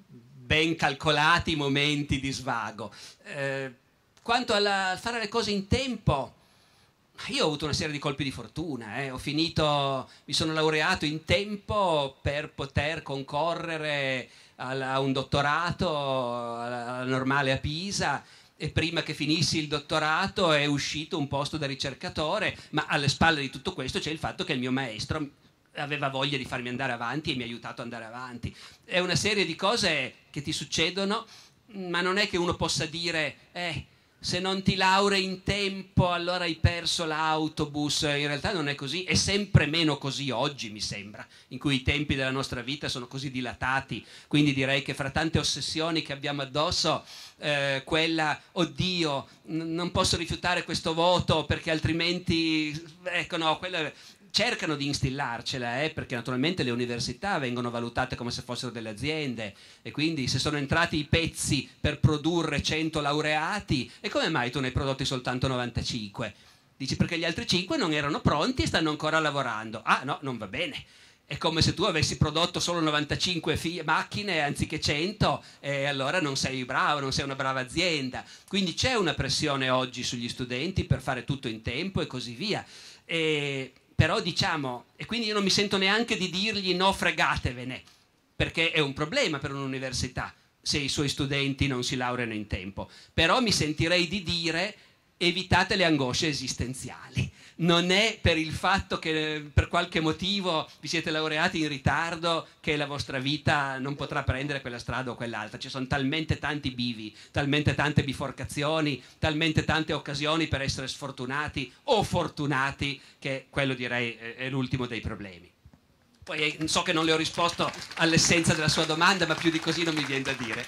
ben calcolati momenti di svago. Eh, quanto a fare le cose in tempo, io ho avuto una serie di colpi di fortuna, eh. Ho finito, mi sono laureato in tempo per poter concorrere a un dottorato alla Normale a Pisa, e prima che finissi il dottorato è uscito un posto da ricercatore, ma alle spalle di tutto questo c'è il fatto che il mio maestro aveva voglia di farmi andare avanti e mi ha aiutato ad andare avanti. È una serie di cose che ti succedono, ma non è che uno possa dire eh, se non ti laurei in tempo allora hai perso l'autobus. In realtà non è così, è sempre meno così oggi, mi sembra, in cui i tempi della nostra vita sono così dilatati. Quindi direi che fra tante ossessioni che abbiamo addosso, eh, quella, oddio, n- non posso rifiutare questo voto perché altrimenti, ecco no, quella... cercano di instillarcela, eh, perché naturalmente le università vengono valutate come se fossero delle aziende, e quindi se sono entrati i pezzi per produrre cento laureati, e come mai tu ne hai prodotti soltanto novantacinque? Dici perché gli altri cinque non erano pronti e stanno ancora lavorando. Ah no, non va bene. È come se tu avessi prodotto solo novantacinque fi- macchine anziché cento, e allora non sei bravo, non sei una brava azienda. Quindi c'è una pressione oggi sugli studenti per fare tutto in tempo e così via. E... però diciamo, e quindi io non mi sento neanche di dirgli no, fregatevene, perché è un problema per un'università se i suoi studenti non si laureano in tempo. Però mi sentirei di dire evitate le angosce esistenziali. Non è per il fatto che per qualche motivo vi siete laureati in ritardo che la vostra vita non potrà prendere quella strada o quell'altra. Ci sono talmente tanti bivi, talmente tante biforcazioni, talmente tante occasioni per essere sfortunati o fortunati, che quello direi è l'ultimo dei problemi. Poi so che non le ho risposto all'essenza della sua domanda, ma più di così non mi viene da dire.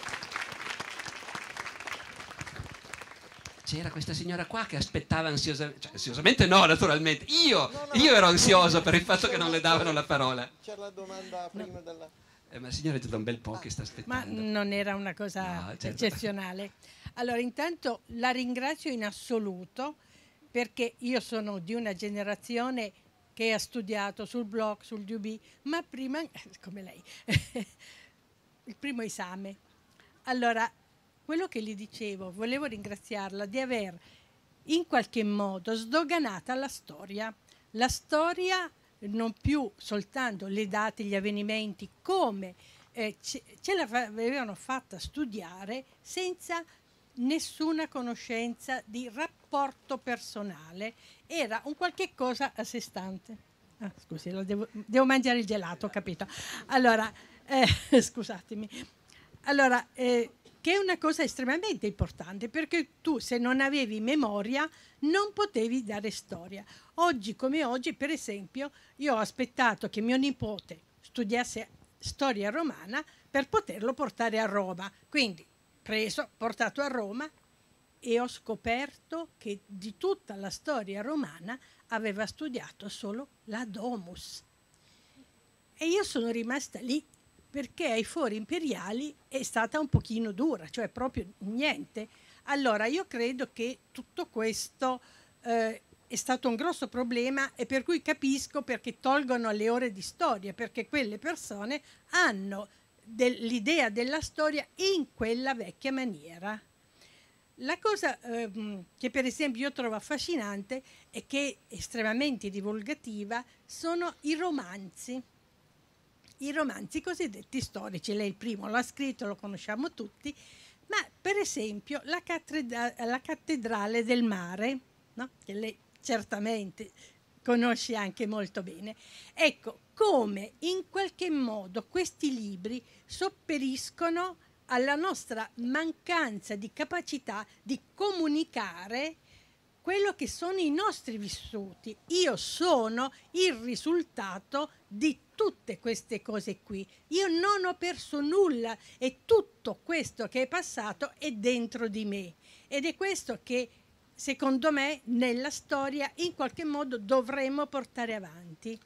C'era questa signora qua che aspettava ansiosamente, cioè ansiosamente no, naturalmente, io, no, no, io ero ansioso per il fatto che non le davano la parola. C'era la domanda prima della... Eh, ma la signora è già da un bel po' che sta aspettando. Ma non era una cosa no, certo. eccezionale. Allora, intanto la ringrazio in assoluto, perché io sono di una generazione che ha studiato sul blog, sul D U B, ma prima, come lei, il primo esame. Allora, quello che gli dicevo, volevo ringraziarla di aver in qualche modo sdoganata la storia. La storia, non più soltanto le date, gli avvenimenti, come eh, ce, ce l'avevano fatta studiare senza nessuna conoscenza di rapporto personale. Era un qualche cosa a sé stante. Ah, scusi, lo devo, devo mangiare il gelato, ho capito. Allora, eh, scusatemi. Allora, eh, che è una cosa estremamente importante, perché tu se non avevi memoria non potevi dare storia. Oggi come oggi, per esempio, io ho aspettato che mio nipote studiasse storia romana per poterlo portare a Roma. Quindi preso, portato a Roma, e ho scoperto che di tutta la storia romana aveva studiato solo la Domus. E io sono rimasta lì, perché ai fori imperiali è stata un pochino dura, cioè proprio niente. Allora io credo che tutto questo eh, è stato un grosso problema, e per cui capisco perché tolgono le ore di storia, perché quelle persone hanno l'idea della storia in quella vecchia maniera. La cosa ehm, che per esempio io trovo affascinante e che è estremamente divulgativa sono i romanzi. I romanzi cosiddetti storici. Lei il primo l'ha scritto, lo conosciamo tutti, ma per esempio la, cattedra- la Cattedrale del Mare, no? Che lei certamente conosce anche molto bene. Ecco, come in qualche modo questi libri sopperiscono alla nostra mancanza di capacità di comunicare quello che sono i nostri vissuti. Io sono il risultato di tutte queste cose qui. Io non ho perso nulla e tutto questo che è passato è dentro di me. Ed è questo che, secondo me, nella storia in qualche modo dovremmo portare avanti.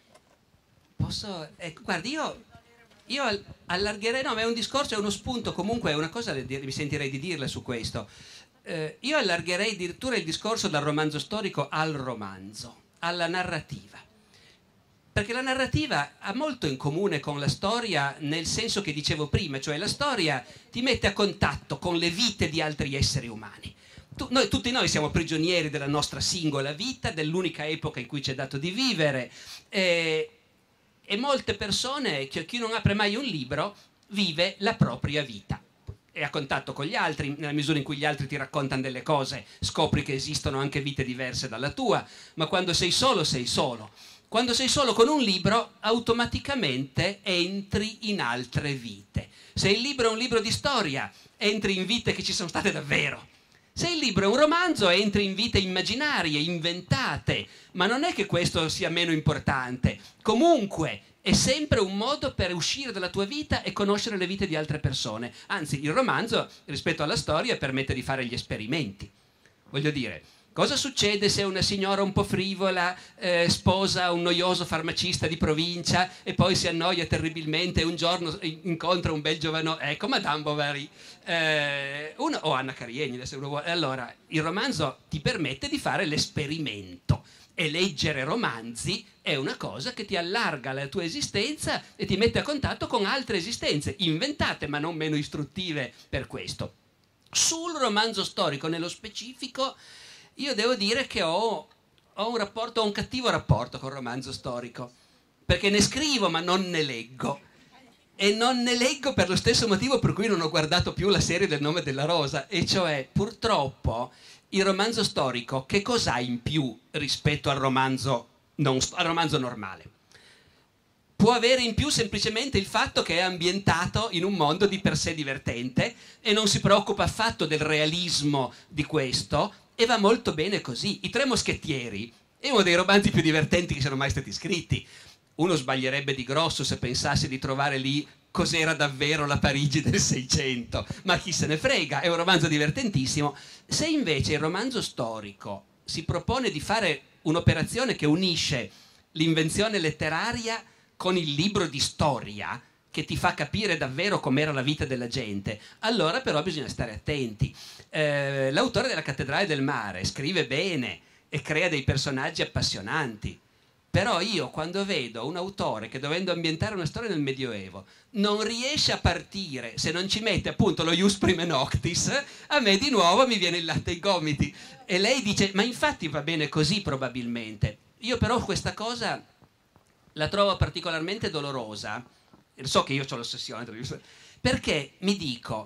Posso? Ecco, guardi, io, io allargherei, no, ma è un discorso, è uno spunto, comunque è una cosa, mi sentirei di dirle su questo. Eh, io allargherei addirittura il discorso dal romanzo storico al romanzo, alla narrativa. Perché la narrativa ha molto in comune con la storia nel senso che dicevo prima, cioè la storia ti mette a contatto con le vite di altri esseri umani. Tu, noi, tutti noi siamo prigionieri della nostra singola vita, dell'unica epoca in cui ci è dato di vivere, eh, e molte persone, chi non apre mai un libro, vive la propria vita. È a contatto con gli altri, nella misura in cui gli altri ti raccontano delle cose, scopri che esistono anche vite diverse dalla tua, ma quando sei solo, sei solo. Quando sei solo con un libro, automaticamente entri in altre vite. Se il libro è un libro di storia, entri in vite che ci sono state davvero. Se il libro è un romanzo, entri in vite immaginarie, inventate, ma non è che questo sia meno importante. Comunque, è sempre un modo per uscire dalla tua vita e conoscere le vite di altre persone. Anzi, il romanzo, rispetto alla storia, permette di fare gli esperimenti. Voglio dire, cosa succede se una signora un po' frivola eh, sposa un noioso farmacista di provincia e poi si annoia terribilmente e un giorno incontra un bel giovano, ecco Madame Bovary, eh, uno, o Anna Karenina se uno vuole. Allora, il romanzo ti permette di fare l'esperimento. E leggere romanzi è una cosa che ti allarga la tua esistenza e ti mette a contatto con altre esistenze, inventate ma non meno istruttive per questo. Sul romanzo storico, nello specifico, io devo dire che ho, ho un rapporto, ho un cattivo rapporto col romanzo storico, perché ne scrivo ma non ne leggo. E non ne leggo per lo stesso motivo per cui non ho guardato più la serie del Nome della Rosa, e cioè, purtroppo, il romanzo storico che cos'ha in più rispetto al romanzo, non, al romanzo normale? Può avere in più semplicemente il fatto che è ambientato in un mondo di per sé divertente e non si preoccupa affatto del realismo di questo, e va molto bene così. I Tre Moschettieri è uno dei romanzi più divertenti che siano mai stati scritti. Uno sbaglierebbe di grosso se pensasse di trovare lì cos'era davvero la Parigi del Seicento, ma chi se ne frega, è un romanzo divertentissimo. Se invece il romanzo storico si propone di fare un'operazione che unisce l'invenzione letteraria con il libro di storia, che ti fa capire davvero com'era la vita della gente, allora però bisogna stare attenti. Eh, l'autore della Cattedrale del Mare scrive bene e crea dei personaggi appassionanti. Però io quando vedo un autore che, dovendo ambientare una storia nel Medioevo, non riesce a partire se non ci mette appunto lo ius prime noctis, a me di nuovo mi viene il latte ai gomiti. E lei dice, ma infatti va bene così probabilmente. Io però questa cosa la trovo particolarmente dolorosa, so che io ho l'ossessione, perché mi dico,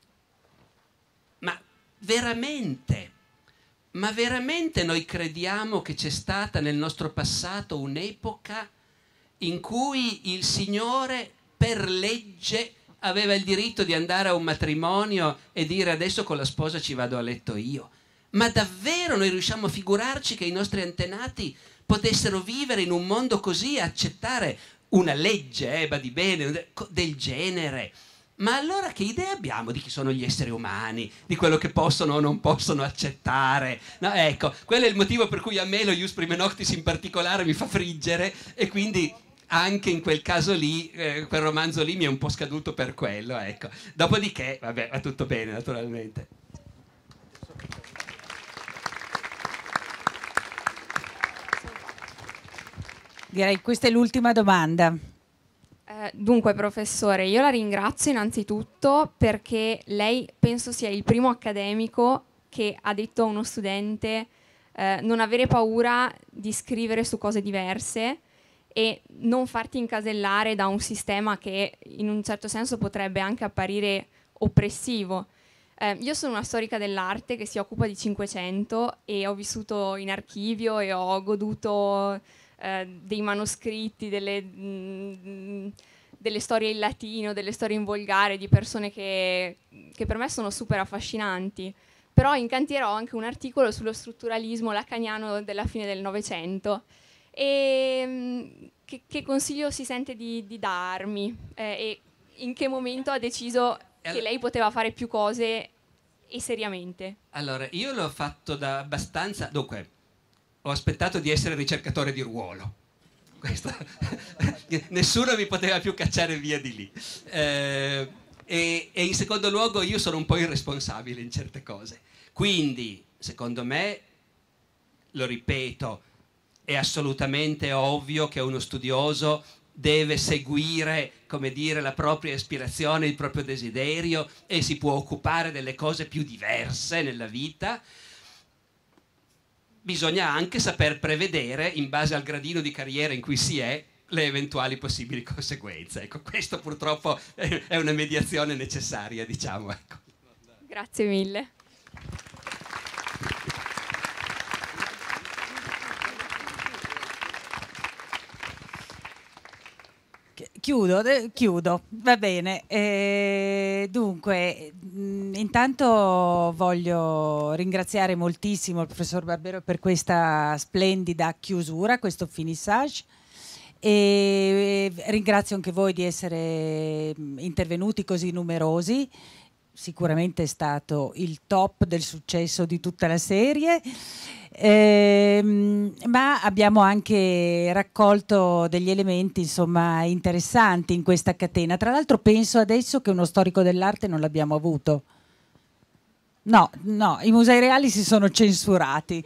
ma veramente... Ma veramente noi crediamo che c'è stata nel nostro passato un'epoca in cui il Signore per legge aveva il diritto di andare a un matrimonio e dire adesso con la sposa ci vado a letto io? Ma davvero noi riusciamo a figurarci che i nostri antenati potessero vivere in un mondo così, accettare una legge, eh, badi bene, del genere? Ma allora che idea abbiamo di chi sono gli esseri umani, di quello che possono o non possono accettare? No, ecco, quello è il motivo per cui a me lo ius prime noctis in particolare mi fa friggere, e quindi anche in quel caso lì, eh, quel romanzo lì mi è un po' scaduto per quello, ecco. Dopodiché, vabbè, va tutto bene naturalmente. Direi che questa è l'ultima domanda. Eh, dunque, professore, io la ringrazio innanzitutto perché lei penso sia il primo accademico che ha detto a uno studente eh, non avere paura di scrivere su cose diverse e non farti incasellare da un sistema che in un certo senso potrebbe anche apparire oppressivo. Eh, io sono una storica dell'arte che si occupa di Cinquecento e ho vissuto in archivio e ho goduto eh, dei manoscritti, delle, mh, delle storie in latino, delle storie in volgare di persone che, che per me sono super affascinanti. Però in cantiere ho anche un articolo sullo strutturalismo lacaniano della fine del Novecento, e che, che consiglio si sente di, di darmi eh, e in che momento ha deciso che lei poteva fare più cose e seriamente? Allora, io l'ho fatto da abbastanza... Dunque, ho aspettato di essere ricercatore di ruolo. Questo... Nessuno mi poteva più cacciare via di lì. Eh, e, e in secondo luogo io sono un po' irresponsabile in certe cose. Quindi, secondo me, lo ripeto, è assolutamente ovvio che uno studioso deve seguire, come dire, la propria ispirazione, il proprio desiderio e si può occupare delle cose più diverse nella vita. Bisogna anche saper prevedere, in base al gradino di carriera in cui si è, le eventuali possibili conseguenze. Ecco, questo purtroppo è una mediazione necessaria, diciamo. Ecco. Grazie mille. Chiudo, chiudo, va bene. Eh, dunque, mh, intanto voglio ringraziare moltissimo il professor Barbero per questa splendida chiusura, questo finissage, e ringrazio anche voi di essere intervenuti così numerosi. Sicuramente è stato il top del successo di tutta la serie. Ehm, ma abbiamo anche raccolto degli elementi insomma interessanti in questa catena. Tra l'altro penso adesso che uno storico dell'arte non l'abbiamo avuto. No, no, i musei reali si sono censurati.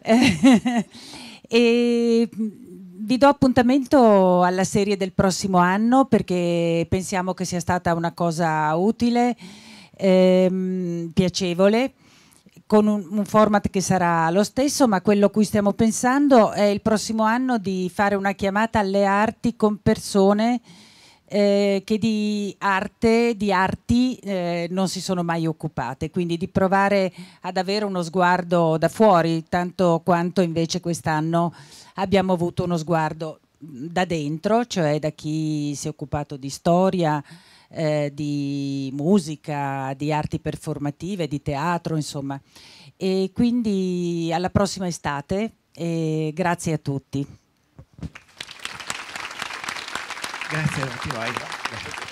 E vi do appuntamento alla serie del prossimo anno perché pensiamo che sia stata una cosa utile, ehm, piacevole, con un, un format che sarà lo stesso, ma quello a cui stiamo pensando è il prossimo anno di fare una chiamata alle arti con persone eh, che di arte, di arti eh, non si sono mai occupate, quindi di provare ad avere uno sguardo da fuori, tanto quanto invece quest'anno abbiamo avuto uno sguardo da dentro, cioè da chi si è occupato di storia, Eh, di musica, di arti performative, di teatro, insomma. E quindi alla prossima estate e grazie a tutti. Grazie a tutti voi.